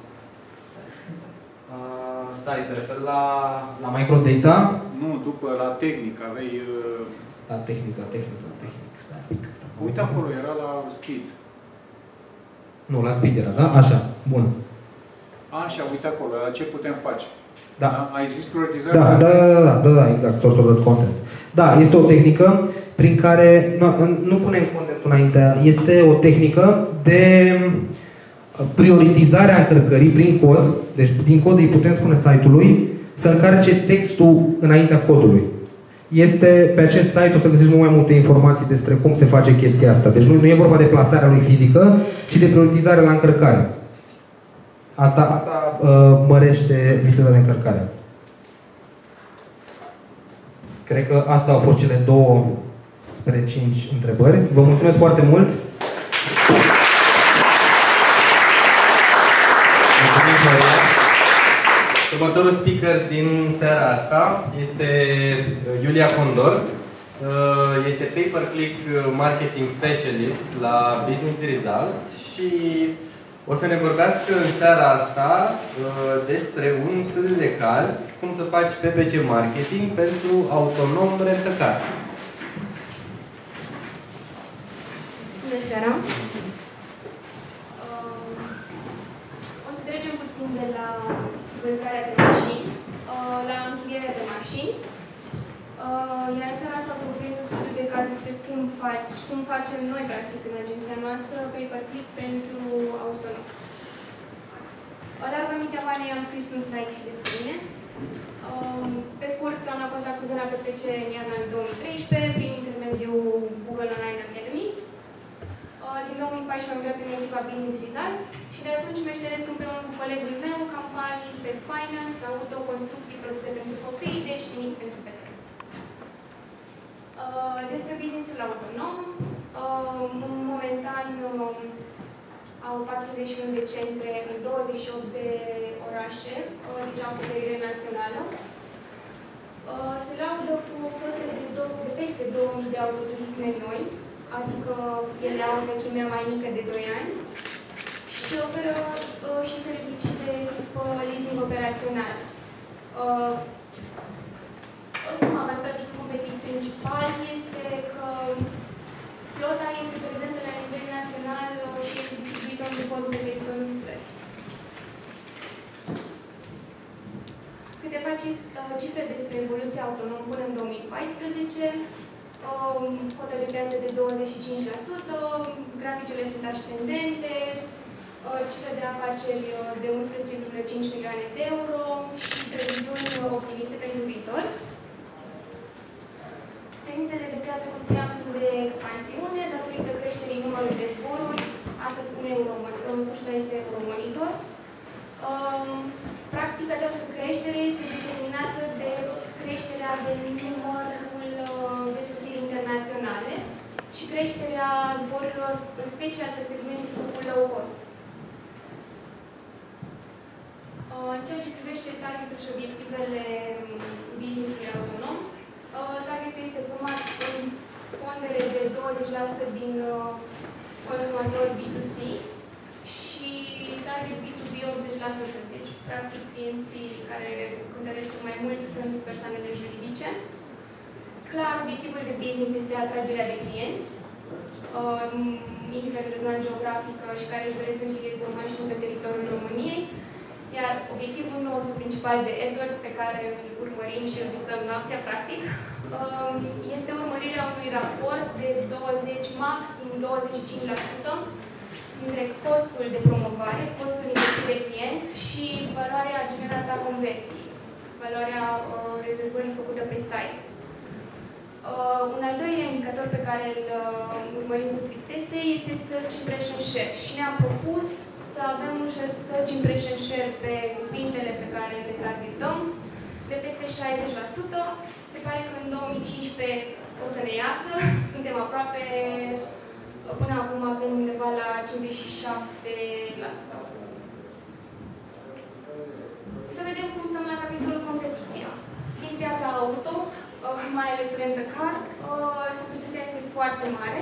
Uh, stai, te refer la... La microdata? Nu, după, la tehnică, aveai... Uh... La tehnică, la tehnică, la tehnică, stai. Uite acolo, era la speed. Nu, la speed era, da? Așa, bun. Așa, uite acolo, la ce putem face. Da. Da? A existat prioritizare? Da, da, da, da, da, da, exact, source of content. Da, este o tehnică prin care, nu, nu punem content înainte, este o tehnică de prioritizarea încărcării prin cod, deci din cod îi putem spune site-ului să încarce textul înaintea codului. Este, pe acest site o să găsești mult mai multe informații despre cum se face chestia asta. Deci nu, nu e vorba de plasarea lui fizică, ci de prioritizare la încărcare. Asta, asta uh, mărește viteza de încărcare. Cred că asta au fost cele două spre cinci întrebări. Vă mulțumesc foarte mult! Următorul speaker din seara asta este Iulia Condor. Este pay-per-click marketing specialist la Business Results și o să ne vorbească în seara asta despre un studiu de caz, cum să faci P P C marketing pentru autonom rent-a-car. Bună seara! O să trecem puțin de la vânzarea de mașini la închirierea de mașini. Iar în seara asta o să vorbim un studiu de caz despre cum, faci, cum facem noi, practic, în agenția noastră, pay-per-click pentru autonom. La rugămintea mare am scris un slide și despre mine. Pe scurt, am luat contact cu zona P P C în ianuarie două mii treisprezece, prin intermediul Google Online Academy. Din două mii paisprezece am intrat în echipa Business Results și de atunci meșteresc împreună cu colegul meu campanii pe finance, auto, construcții, produse pentru copii, deci nimic pentru fete. Despre business-ul autonom, momentan au patruzeci și unu de centre în douăzeci și opt de orașe, deci au acoperire națională. Se laudă cu o flotă de, de peste două mii de autoturisme noi, adică ele au o vechime mai mică de doi ani și oferă uh, și servicii de tip uh, leasing operațional. Uh, Oricum, avantajul competitiv principal este că flota este prezentă la nivel național uh, și este distribuită în formă de teritoriul țării. Câteva cifre despre evoluția autonom până în două mii paisprezece. Cota de piață de douăzeci și cinci la sută, graficele sunt ascendente, cifre de afaceri de unsprezece virgulă cinci milioane de euro și previziuni optimiste pentru viitor. Tendințele de piață, cum spuneam, sunt de expansiune, datorită creșterii numărului de zboruri, a asta spune Euromonitor, sursa este Euromonitor. Um, practic, această creștere este determinată de creșterea de numărul de sosiri internaționale și creșterea zborurilor, în special pe segmentul low cost. În ceea ce privește targetul și obiectivele business-ului autonom, targetul este format în pondere de douăzeci la sută din consumatori B doi C și target B doi B optzeci la sută. Deci, practic, clienții care cântăresc cel mai mult sunt persoanele juridice. Clar, obiectivul de business este atragerea de clienți, indiferent de zona geografică și care își doresc să închirieze o mașină pe teritoriul României. Iar obiectivul nostru principal de AdWords, pe care îl urmărim și îl visăm noaptea, practic, este urmărirea unui raport de douăzeci, maxim douăzeci și cinci la sută dintre costul de promovare, costul investit de client și valoarea generată a conversiei, valoarea uh, rezervării făcută pe site. Uh, un al doilea indicator pe care îl uh, urmărim cu strictețe este Search Impression Share și ne-am propus să avem un Search Impression Share pe cuvintele pe care le targetăm de peste șaizeci la sută. Se pare că în două mii cincisprezece o să ne iasă, suntem aproape, până acum avem undeva la cincizeci și șapte la sută. Să vedem cum stăm la capitolul competiția. Din piața auto, mai ales rent-a-car, competiția este foarte mare.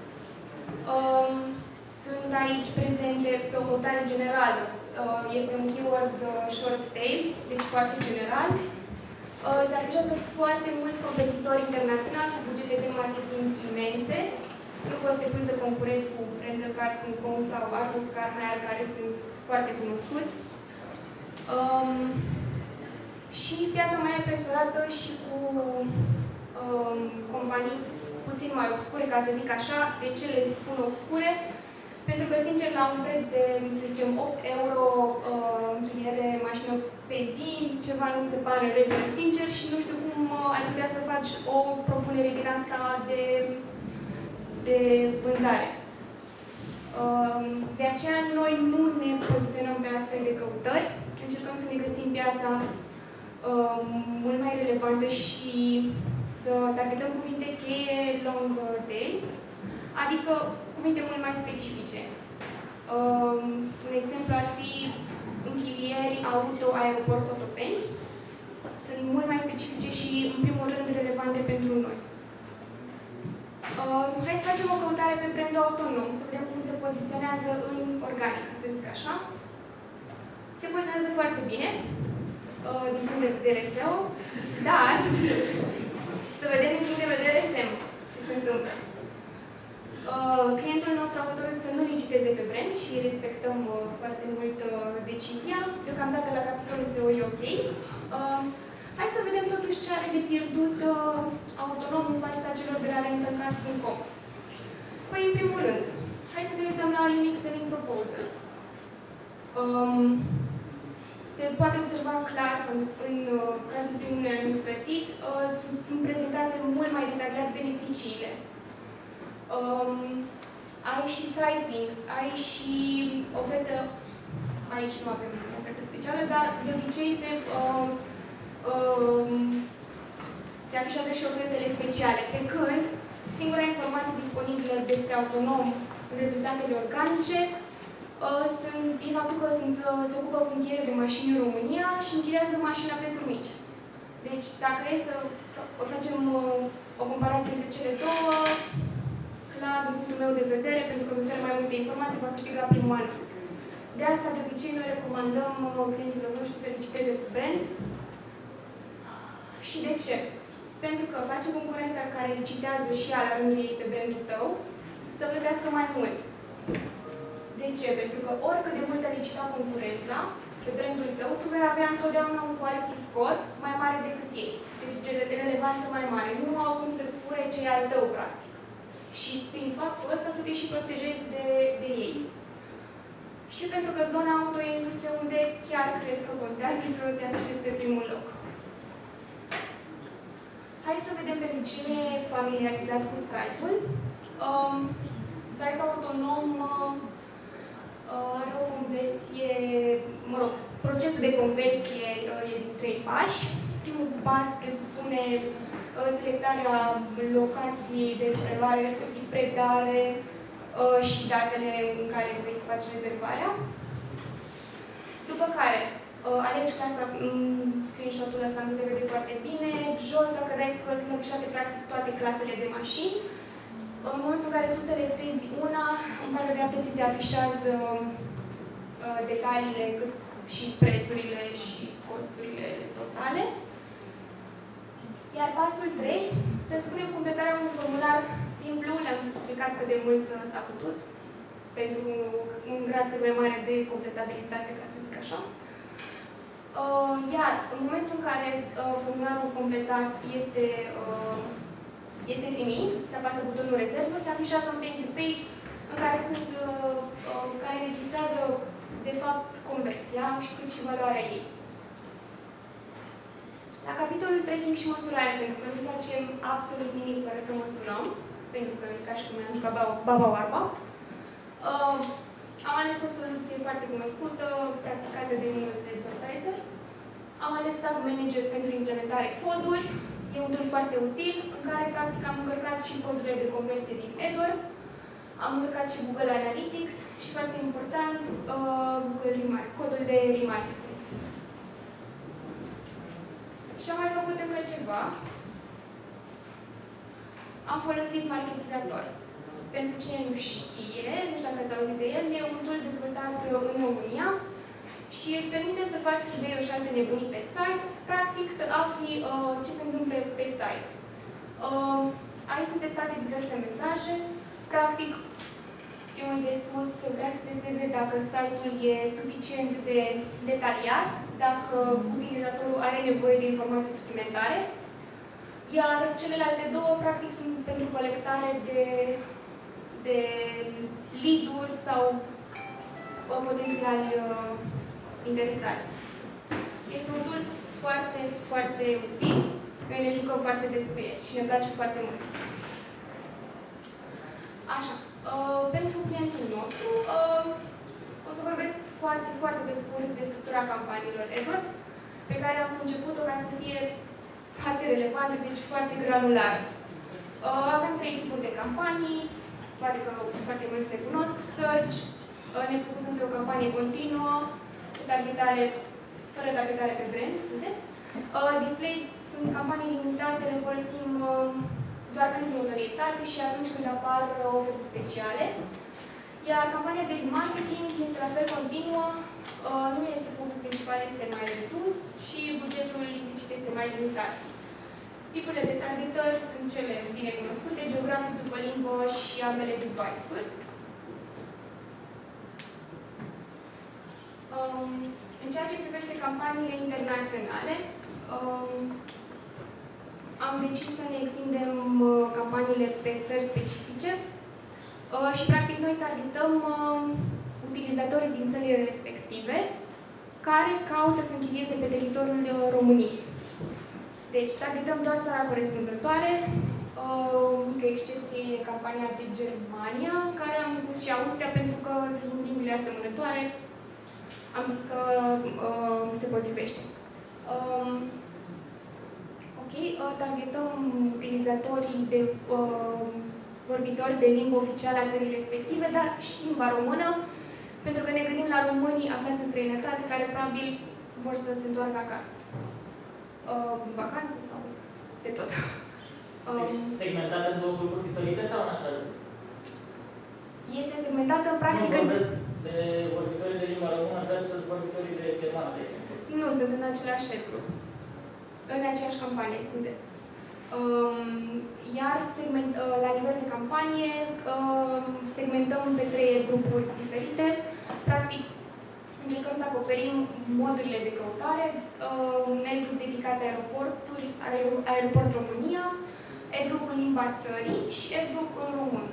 Sunt aici prezente pe o căutare generală. Este un keyword short tail, deci foarte general. Se afișează foarte mulți competitori internaționali cu bugete de marketing imense. Nu poți te pui să concurezi cu Rentalcars punct com sau Artus Car Hire, care sunt foarte cunoscuți. Um, și piața mai e presărată și cu um, companii puțin mai obscure, ca să zic așa. De ce le spun obscure? Pentru că, sincer, la un preț de, să zicem, opt euro uh, închiriere mașină pe zi, ceva nu se pare regulă, sincer, și nu știu cum uh, ai putea să faci o propunere din asta de, de vânzare. Uh, de aceea, noi nu ne poziționăm pe astfel de căutări, încercăm să ne găsim piața uh, mult mai relevantă și să targetăm cuvinte cheie long tail, adică cuvinte mult mai specifice. Um, un exemplu ar fi închirieri, auto, aeroport, otopeni. Sunt mult mai specifice și, în primul rând, relevante pentru noi. Uh, hai să facem o căutare pe brandul autonom, să vedem cum se poziționează în organic, să zic așa. Se poziționează foarte bine, uh, din punct de vedere S E O, dar să vedem din punct de vedere S E M ce se întâmplă. Uh, clientul nostru a hotărât să nu liciteze pe brand și respectăm uh, foarte mult uh, decizia. Deocamdată la capitolul S E O e ok. Uh, hai să vedem totuși ce are de pierdut uh, autonom în fața celor de la Rentalcars punct com. Păi, în primul rând, hai să ne uităm la Unique Selling Proposal. Um, se poate observa clar că în, în uh, cazul primului anunț plătit uh, sunt prezentate mult mai detaliat beneficiile. Um, ai și site links, ai și ofertă, aici nu avem ofertă specială, dar de obicei se, uh, uh, se afișează și ofertele speciale, pe când singura informație disponibilă despre autonom, rezultatele organice, uh, sunt, din faptul că sunt, uh, se ocupă cu închiriere de mașini în România și închiriază mașini la prețuri mici. Deci, dacă e să facem uh, o comparație între cele două, clar, din punctul meu de vedere, pentru că oferă mai multe informații, va câștiga primul anunț. De asta, de obicei, noi recomandăm clienților noștri să liciteze cu brand. Și de ce? Pentru că face concurența care licitează și ea la rândul ei pe brandul tău să plătească mai mult. De ce? Pentru că oricât de mult ai licita concurența pe brandul tău, tu vei avea întotdeauna un quality score mai mare decât ei. Deci relevanță mai mare. Nu au cum să-ți fure ce e al tău, practic. Și prin faptul ăsta tu te și protejezi de, de ei. Și pentru că zona auto e industrie unde chiar cred că contează să te afișezi pe primul loc. Hai să vedem pentru cine e familiarizat cu site-ul. Um, site autonom uh, Are o conversie, mă rog, procesul de conversie e din trei pași. Primul pas presupune selectarea locației de preluare, respectiv predare și datele în care vrei să faci rezervarea. După care alegi clasa, screenshot-ul ăsta nu se vede foarte bine, jos, dacă dai scroll, sunt afișate practic toate clasele de mașini. În momentul în care tu selectezi una, în partea dreaptă ți se afișează uh, detaliile și prețurile și costurile totale. Iar pasul trei presupune completarea unui formular simplu, le-am simplificat cât de mult uh, s-a putut, pentru un grad cât mai mare de completabilitate, ca să zic așa. Uh, iar în momentul în care uh, formularul completat este uh, este trimis, se apasă butonul rezervă, se afișează un thank you page în care sunt, uh, uh, care registrează, de fapt, conversia și cât și valoarea ei. La capitolul tracking și măsurare, pentru că nu facem absolut nimic fără să măsurăm, pentru că e ca și cum am jucat baba oarba, uh, am ales o soluție foarte cunoscută, practicată de mulți advertiser. Am ales Tag Manager pentru implementare coduri. E un tool foarte util, în care, practic, am încărcat și codurile de conversie din AdWords, am încărcat și Google Analytics și, foarte important, uh, Google Remark, codul de remarketing. Și am mai făcut încă ceva. Am folosit Marketizator. Pentru cine nu știe, nu știu dacă ați auzit de el, e un tool dezvoltat în România și îți permite să faci survey-uri și alte nebunii pe site, practic să afli uh, ce se întâmplă pe site. Uh, aici sunt testate diverse mesaje, practic, primul de sus vrea să testeze dacă site-ul e suficient de detaliat, dacă utilizatorul are nevoie de informații suplimentare, iar celelalte două, practic, sunt pentru colectare de, de lead-uri sau uh, potențiali uh, interesați. Este un tool foarte, foarte util. Noi ne jucăm foarte des cu el și ne place foarte mult. Așa. Uh, pentru clientul nostru, uh, o să vorbesc foarte, foarte pe scurt de structura campaniilor AdWords, pe care am început-o ca să fie foarte relevantă, deci foarte granulară. Uh, avem trei tipuri de campanii, poate că foarte mulți le cunosc: Search, uh, ne focusăm pe o campanie continuă, targetare, fără targetare pe brand, scuze. Uh, display sunt campanii limitate, le folosim uh, doar pentru notorietate și atunci când apar uh, oferte speciale. Iar campania de marketing este la fel continuă, uh, nu este focus principal, este mai redus și bugetul implicit este mai limitat. Tipurile de targetări sunt cele bine cunoscute, geografic, după limbă și ambele device-uri. Um, în ceea ce privește campaniile internaționale, um, am decis să ne extindem uh, campaniile pe țări specifice uh, și, practic, noi targetăm uh, utilizatorii din țările respective care caută să închirieze pe teritoriul uh, României. Deci, targetăm doar țara corespunzătoare, uh, mică excepție e campania de Germania, în care am pus și Austria, pentru că, fiind limbile asemănătoare, am zis că uh, se potrivește. Um, ok, uh, targetăm utilizatorii de uh, vorbitori de limbă oficială a țării respective, dar și limba română, pentru că ne gândim la românii aflați în străinătate, care probabil vor să se întoarcă acasă. Uh, vacanțe sau de tot. Um, segmentată în două grupuri diferite sau în așa? Este segmentată în practică... Nu vorbesc de vorbitorii de limba română versus vorbitorii de germană, de exemplu. Nu, sunt în același grup. În aceeași campanie, scuze. Um, iar segment, uh, la nivel de campanie uh, segmentăm pe trei grupuri diferite. Practic, încercăm să acoperim modurile de căutare, uh, un e-group dedicat aeroporturi, Aeroport România, e-group în limba țării și e-group în română.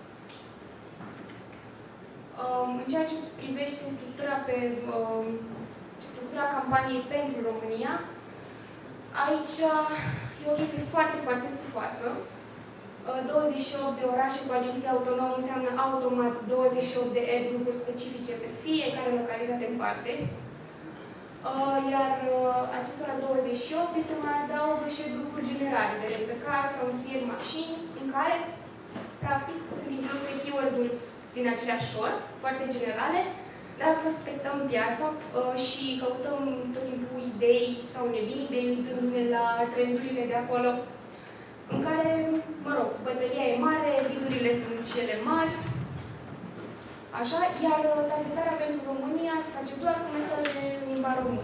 Uh, în ceea ce privește structura, pe, uh, structura campaniei pentru România, aici uh, e o chestie foarte, foarte stufoasă. douăzeci și opt de orașe cu agenție autonomă înseamnă automat douăzeci și opt de ad grupuri specifice pe fiecare localitate în parte. Iar acestora douăzeci și opt se mai adaugă și grupuri generale de rent-a-car sau închirieri mașini, în care, practic, sunt incluse keyword-uri din aceleași short, foarte generale, dar prospectăm piața și căutăm tot timpul idei sau ne vin idei uitându-ne la trendurile de acolo, în care, mă rog, bătălia e mare, bidurile sunt și ele mari, așa, iar targetarea pentru România se face doar cu mesaje în limba română.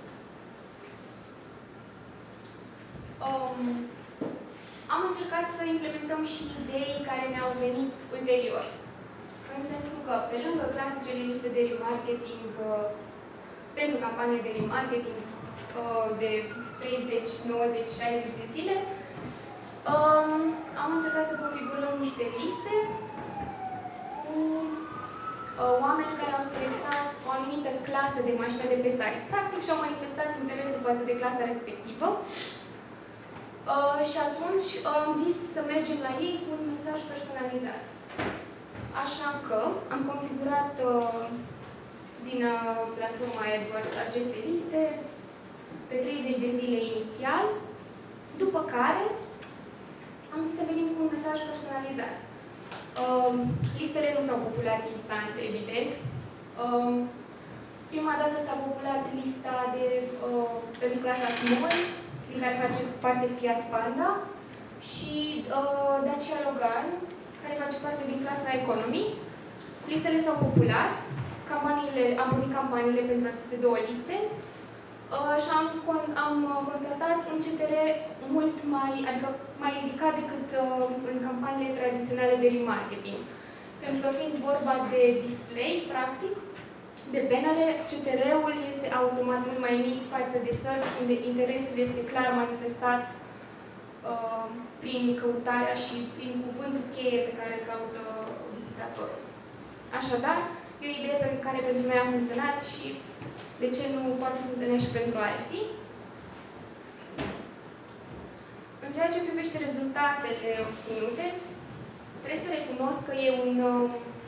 Um, am încercat să implementăm și idei care ne-au venit ulterior. În sensul că, pe lângă clasicele liste de remarketing, uh, pentru campanii de remarketing uh, de treizeci, nouăzeci, șaizeci de zile, um, am încercat să configurăm niște liste cu uh, oameni care au selectat o anumită clasă de mașină de pesari. Practic și-au manifestat interesul față de clasa respectivă. Uh, și atunci am zis să mergem la ei cu un mesaj personalizat. Așa că am configurat uh, din uh, platforma AdWords aceste liste pe treizeci de zile inițial, după care am zis să venim cu un mesaj personalizat. Uh, listele nu s-au populat instant, evident. Uh, prima dată s-a populat lista de, uh, pentru clasa Small, din care face parte Fiat Panda, și uh, Dacia Logan, care face parte din clasa Economy. Listele s-au populat, campaniile, am pornit campaniile pentru aceste două liste uh, și am, am constatat un C T R mult mai, adică mai ridicat decât uh, în campaniile tradiționale de remarketing. Pentru că fiind vorba de display, practic, de bannere, C T R-ul este automat mult mai mic față de search, unde interesul este clar manifestat uh, prin căutarea și prin cuvântul cheie pe care îl caută vizitatorul. Așadar, e o idee pe care pentru noi a funcționat și de ce nu poate funcționa și pentru alții. În ceea ce privește rezultatele obținute, trebuie să recunosc că e un uh,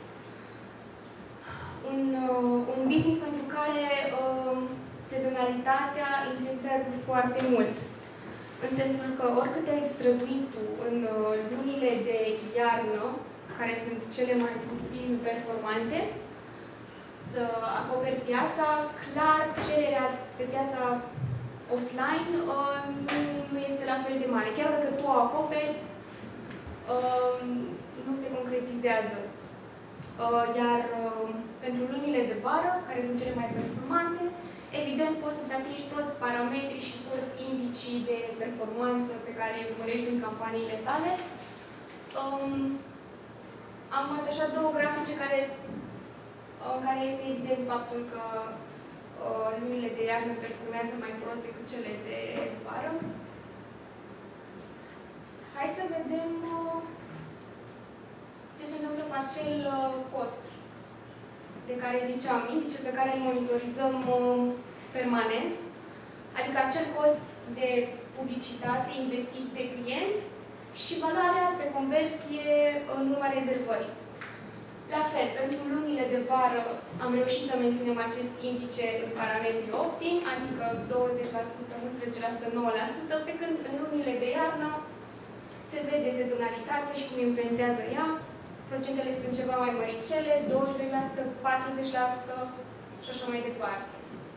Un, uh, un business pentru care uh, sezonalitatea influențează foarte mult. În sensul că oricât ai străduit tu în uh, lunile de iarnă, care sunt cele mai puțin performante, să acoperi piața, clar cererea pe piața offline uh, nu, nu este la fel de mare. Chiar dacă tu o acoperi, uh, nu se concretizează. Uh, iar uh, pentru lunile de vară, care sunt cele mai performante, evident poți să-ți atingi toți parametrii și toți indicii de performanță pe care îi urmărești în campaniile tale. Um, am atașat două grafice care, uh, care este evident faptul că uh, lunile de iarnă performează mai prost decât cele de vară. Hai să vedem uh, ce se întâmplă cu acel cost de care ziceam, indice pe care îl monitorizăm permanent, adică acel cost de publicitate investit de client și valoarea pe conversie în urma rezervării. La fel, pentru lunile de vară am reușit să menținem acest indice în parametri optimi, adică douăzeci la sută, unsprezece la sută, nouă la sută, pe când în lunile de iarnă se vede sezonalitatea și cum influențează ea. Procentele sunt ceva mai măricele, douăzeci și doi la sută, patruzeci la sută și așa mai departe.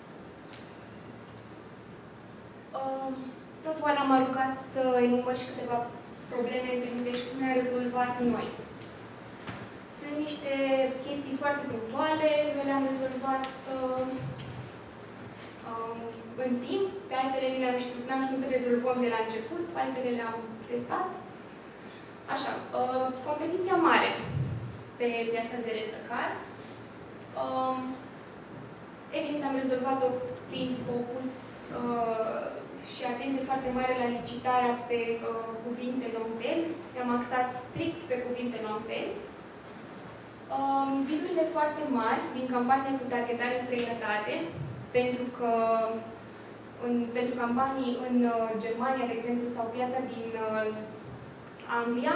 Tot oare am aruncat să enumăr și câteva probleme întâlnite și cum le-am rezolvat noi. Sunt niște chestii foarte punctuale, noi le-am rezolvat uh, uh, în timp, pe altele nu le-am știut, n-am știut să rezolvăm de la început, pe altele le-am testat. Așa, uh, competiția mare pe piața de rent-a-car. Uh, evident, am rezolvat-o prin focus uh, și atenție foarte mare la licitarea pe uh, cuvinte long-tail. Ne-am axat strict pe cuvinte long-tail. Uh, bidurile foarte mari din campania cu targetare în străinătate, pentru că în, pentru campanii în uh, Germania, de exemplu, sau piața din uh, Anglia,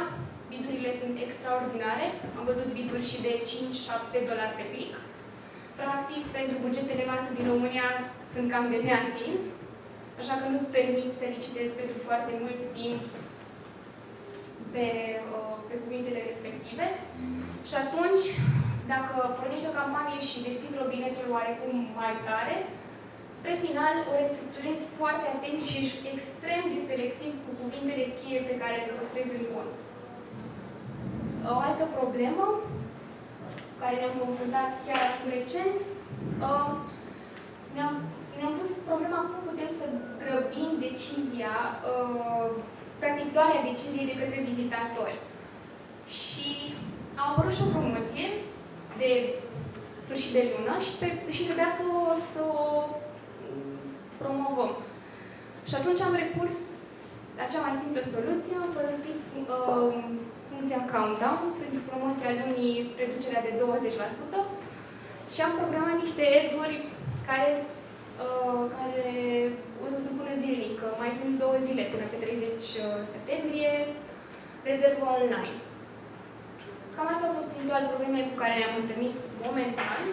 bidurile sunt extraordinare. Am văzut biduri și de cinci șapte dolari pe click. Practic, pentru bugetele noastre din România sunt cam de neatins, așa că nu-ți permit să licitezi pentru foarte mult timp pe, pe cuvintele respective. Și atunci, dacă pornești o campanie și deschizi robinetul oarecum mai tare, spre final o restructurezi foarte atent și ești extrem de selectiv cu cuvintele cheie pe care le păstrezi în cont. O altă problemă cu care ne-am confruntat chiar acum recent, ne-am ne-am pus problema cum putem să grăbim decizia, practic luarea deciziei de către vizitatori. Și a apărut și o promoție de sfârșit de lună și, pe, și trebuia să o, să o promovăm. Și atunci am recurs la cea mai simplă soluție, am folosit uh, funcția Countdown pentru promoția lunii, reducerea de douăzeci la sută și am programat niște ad-uri care, uh, care, o să spună zilnic, că mai sunt două zile până pe treizeci septembrie, rezervă online. Cam asta au fost punctual problemele cu care ne-am întâlnit momentan.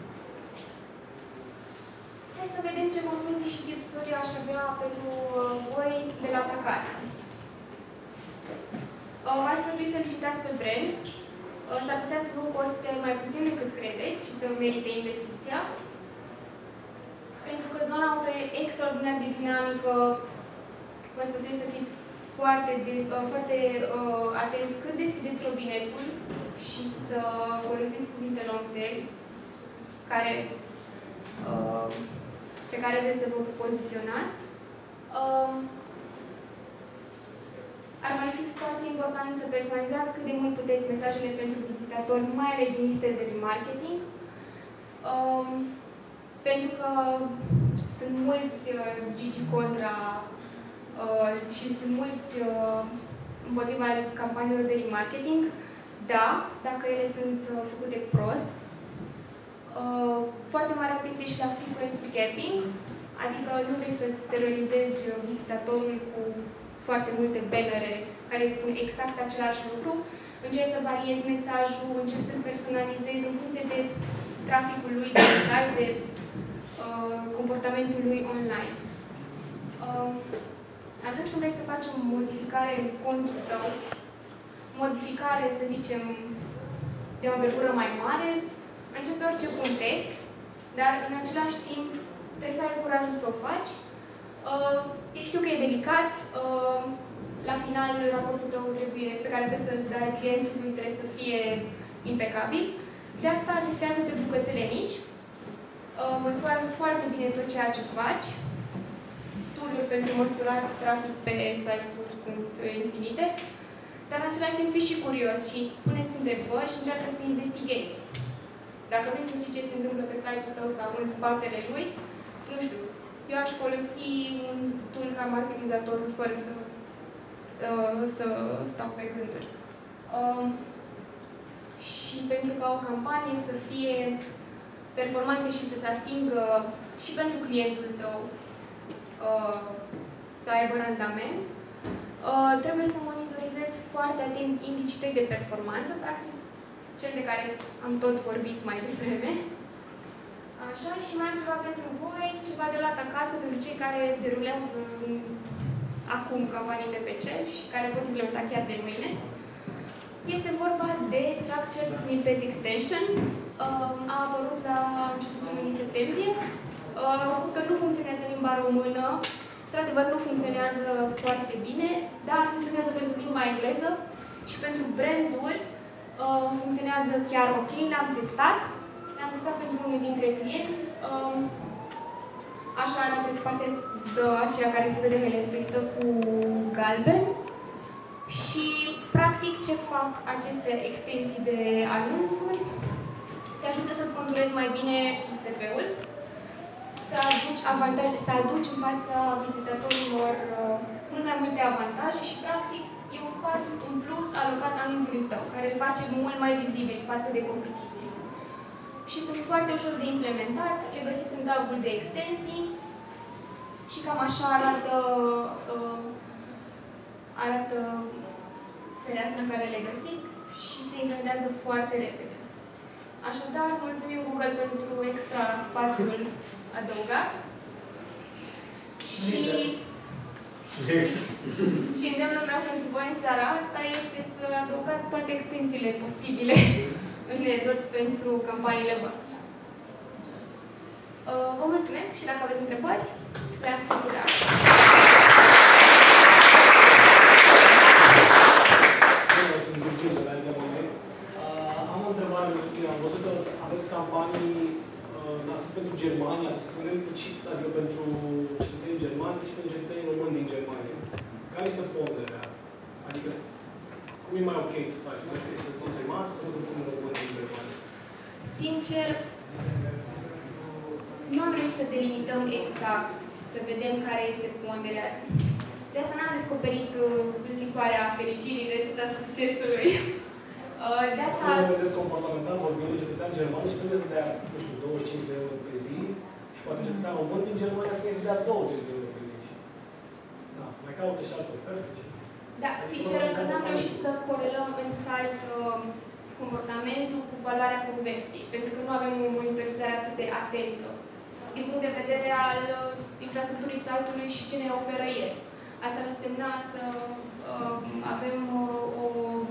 Hai să vedem ce concluzii și tipsuri aș avea pentru voi de la Tacasa. V-aș sfătui să licitați pe brand. S-ar putea să vă coste mai puțin decât credeți și să merite investiția. Pentru că zona auto e extraordinar de dinamică, vă sfătui să fiți foarte, de, foarte uh, atenți când deschideți robinetul și să folosiți cuvinte long tail care, uh, pe care vreți să vă poziționați. Uh, ar mai fi foarte important să personalizați cât de mult puteți mesajele pentru vizitatori, mai ales din listele de remarketing. Uh, pentru că sunt mulți uh, Gigi contra uh, și sunt mulți uh, împotriva campaniilor de remarketing. Da, dacă ele sunt uh, făcute prost. Uh, foarte mare atenție și la frequency capping, adică nu vrei să terorizezi vizitatorul cu foarte multe bannere care spun exact același lucru. Încerci să variezi mesajul, încerci să-l personalizezi în funcție de traficul lui digital, de uh, comportamentul lui online. Uh, atunci când vrei să faci o modificare în contul tău, modificare, să zicem, de o învergură mai mare, începe orice cu un test, dar în același timp trebuie să ai curajul să o faci. Uh, știu că e delicat, uh, la final raportul tău trebuie, pe care trebuie să-l dai clientului trebuie să fie impecabil. De asta testează pe bucățele mici, uh, măsoară foarte bine tot ceea ce faci. Tool-uri pentru măsurat trafic pe site-uri sunt infinite, dar în același timp fii și curios și puneți întrebări și încearcă să investighezi. Dacă vrei să știi ce se întâmplă pe site-ul tău sau în spatele lui, nu știu, eu aș folosi un tool ca marketizatorul fără să, uh, să stau pe gânduri. Uh, și pentru ca o campanie să fie performantă și să se atingă și pentru clientul tău uh, să aibă randament, uh, trebuie să monitorizezi foarte atent indicii tăi de performanță, practic, cel de care am tot vorbit mai devreme. Așa, și mai am ceva pentru voi, ceva de luat acasă pentru cei care derulează acum campanii P P C și care pot implementa chiar de mâine. Este vorba de Structured Snippet Extensions. A apărut la începutul lunii septembrie. Au spus că nu funcționează în limba română. Într-adevăr, nu funcționează foarte bine, dar funcționează pentru limba engleză și pentru branduri funcționează chiar ok. L-am testat. L-am testat pentru unul dintre clienți. Așa arată pe partea de aceea care se vede highlight-uită cu galben. Și, practic, ce fac aceste extensii de anunțuri? Te ajută să-ți conturezi mai bine U S P-ul, să aduci, avantaje, să aduci în fața vizitatorilor uh, mult mai multe avantaje și, practic, e un spațiu în plus alocat anunțului tău, care îl face mult mai vizibil față de competiție. Și sunt foarte ușor de implementat, le găsiți în tabul de extensii și cam așa arată, uh, arată fereastră în care le găsiți și se inventează foarte repede. Așadar, mulțumim Google pentru extra spațiul adăugat și, și, și îndemnul meu pentru voi în seara asta este să adăugați toate extensiile posibile în AdWords pentru campaniile voastre. Vă mulțumesc și dacă aveți întrebări, le-ați făcut. Am o întrebare, am văzut că aveți campanii atât pentru Germania, să spunem, cât și adică pentru cetățenii germani, cât și pentru cetățenii români din Germania. Care este ponderea? Adică, cum e mai ok să faci? Să faci cetățenii germani sau cetățenii români din Germania? Sincer, nu am reușit să delimităm exact, să vedem care este ponderea. De asta n-am descoperit licoarea fericirii, rețeta succesului. De asta... Nu vedeți comportamental, vorbim de cetățean german și trebuie să dea, nu știu, douăzeci și cinci de euro pe zi și poate cetățean român din Germania să dea douăzeci de euro pe zi. Da, mai caută și alte oferte. Da, sincer, încă n-am reușit să corelăm în site uh, comportamentul cu valoarea conversiei, pentru că nu avem o monitorizare atât de atentă din punct de vedere al uh, infrastructurii site-ului și ce ne oferă el. Asta ar însemna să uh, avem uh, o,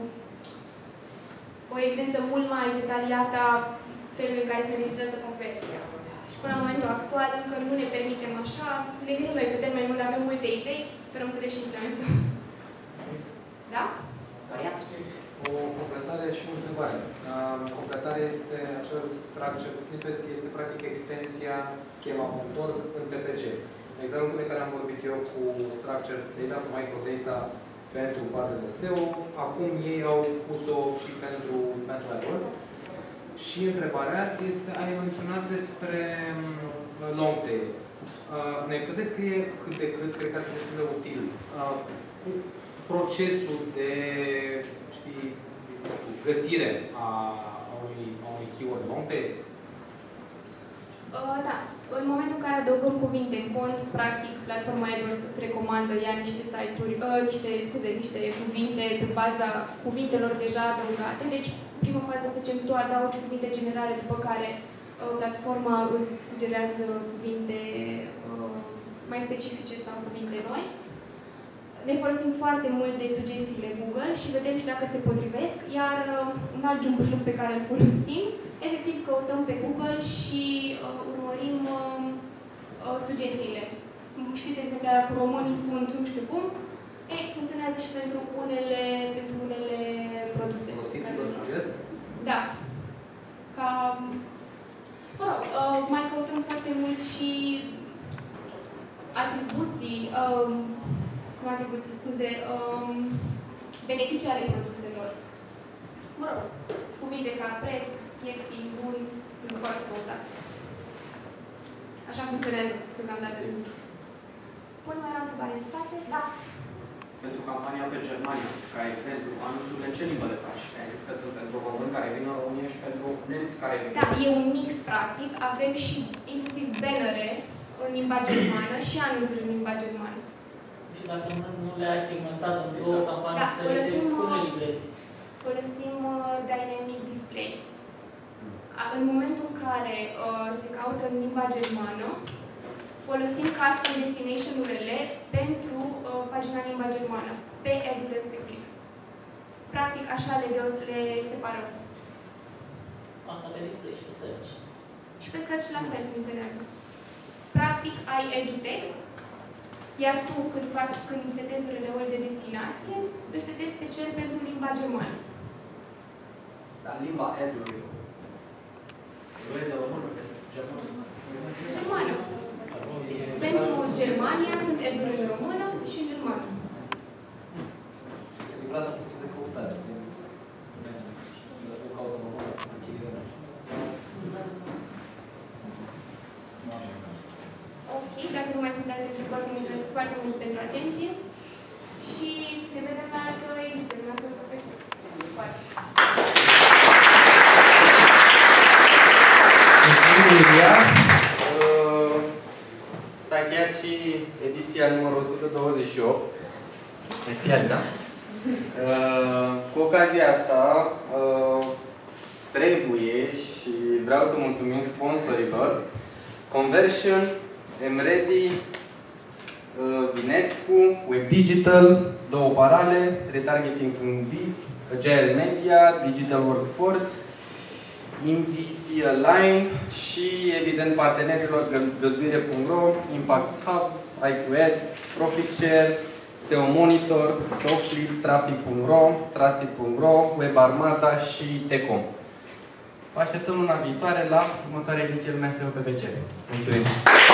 o evidență mult mai detaliată a felului în care se registrează conversia. Și până în momentul actual încă nu ne permitem așa. Ne gândim noi pe termen lung, avem multe idei, sperăm să le și implementăm. Da? Maria? O completare și o întrebare. Completarea este acel structured snippet, este practic extensia schema punct org în P P C. Exemplul de care am vorbit eu cu structured data, cu microdata pentru partea de S E O, acum ei au pus-o și pentru, pentru AdWords. Și întrebarea este, ai menționat despre long tail. Ne puteți descrie cât de cât, cred că ar fi destul de util, procesul de, știi, găsire a, a, unui, a unui keyword long tail? Uh, da. În momentul în care adăugăm cuvinte în cont, practic, platforma AdWords îți recomandă ea niște site-uri, uh, niște, scuze, niște cuvinte pe baza cuvintelor deja adăugate. Deci, prima fază, să zicem, tu adaugi cuvinte generale, după care uh, platforma îți sugerează cuvinte uh, mai specifice sau cuvinte noi. Ne folosim foarte mult de sugestiile Google și vedem și dacă se potrivesc, iar uh, un alt jumbușluc pe care îl folosim, efectiv căutăm pe Google și uh, urmărim uh, uh, sugestiile. Știți, de exemplu, cu românii sunt nu știu cum, e, funcționează și pentru unele, pentru unele produse. Folosiți-vă sugest? Da. Ca, mă rog, uh, mai căutăm foarte mult și atribuții, uh, nu atribuții, scuze, um, beneficii ale produselor. Mă rog, cuvinte ca preț, ieftin, bun, sunt foarte căutate. Așa funcționează deocamdată. Pun mai era o întrebare în spate? Da. Pentru campania pe Germania, ca exemplu, anunțurile în ce limbă le faci? Ai zis că sunt pentru români care vin în România și pentru nemți care vin. Da, e un mix, practic. Avem și inclusiv bannere în limba germană și anunțuri în limba germană. Și dacă nu, nu le-ai segmentat în două exact. campanii da, diferite, cum le livrezi? Folosim uh, Dynamic Display. În momentul în care uh, se caută în limba germană, folosim custom destination-urile pentru uh, pagina în limba germană, pe ad-ul respectiv. Practic, așa le, le separăm. Asta pe display și pe search. Și pe search la fel funcționează. Practic, ai ad-ul text, iar tu, când, când setezi urile de destinație, îl setezi pe cel pentru limba germană. Dar limba ad-ului urmeze română pentru germană? Germană. Pentru Germania sunt ad-uri în română și în germană. Se livrată în funcție de căutare. Dacă caută română, scriere. Ok, dacă nu mai sunt alte întrebări, mulțumesc foarte mult pentru atenție și ne vedem la altă ediție. Vreau să vă plăceți. Mulțumim, Iulia! S-a încheiat și ediția numărul o sută douăzeci și opt. Mersi, Alina! Uh, cu ocazia asta, uh, trebuie și vreau să mulțumim sponsorilor Conversion, Emready, uh, Vinescu, Web Digital, două parale, Retargeting punct biz, Agile Media, Digital Workforce, Invisalign și, evident, partenerilor Găzduire punct ro, Impact Hub, I Q Ads, ProfitShare, S E O Monitor, Softflip, Traffic punct ro, Trusted punct ro, Web Armada și Tecom. Vă așteptăm luna viitoare la următoarea ediție lumea S E O P P C. Mulțumim!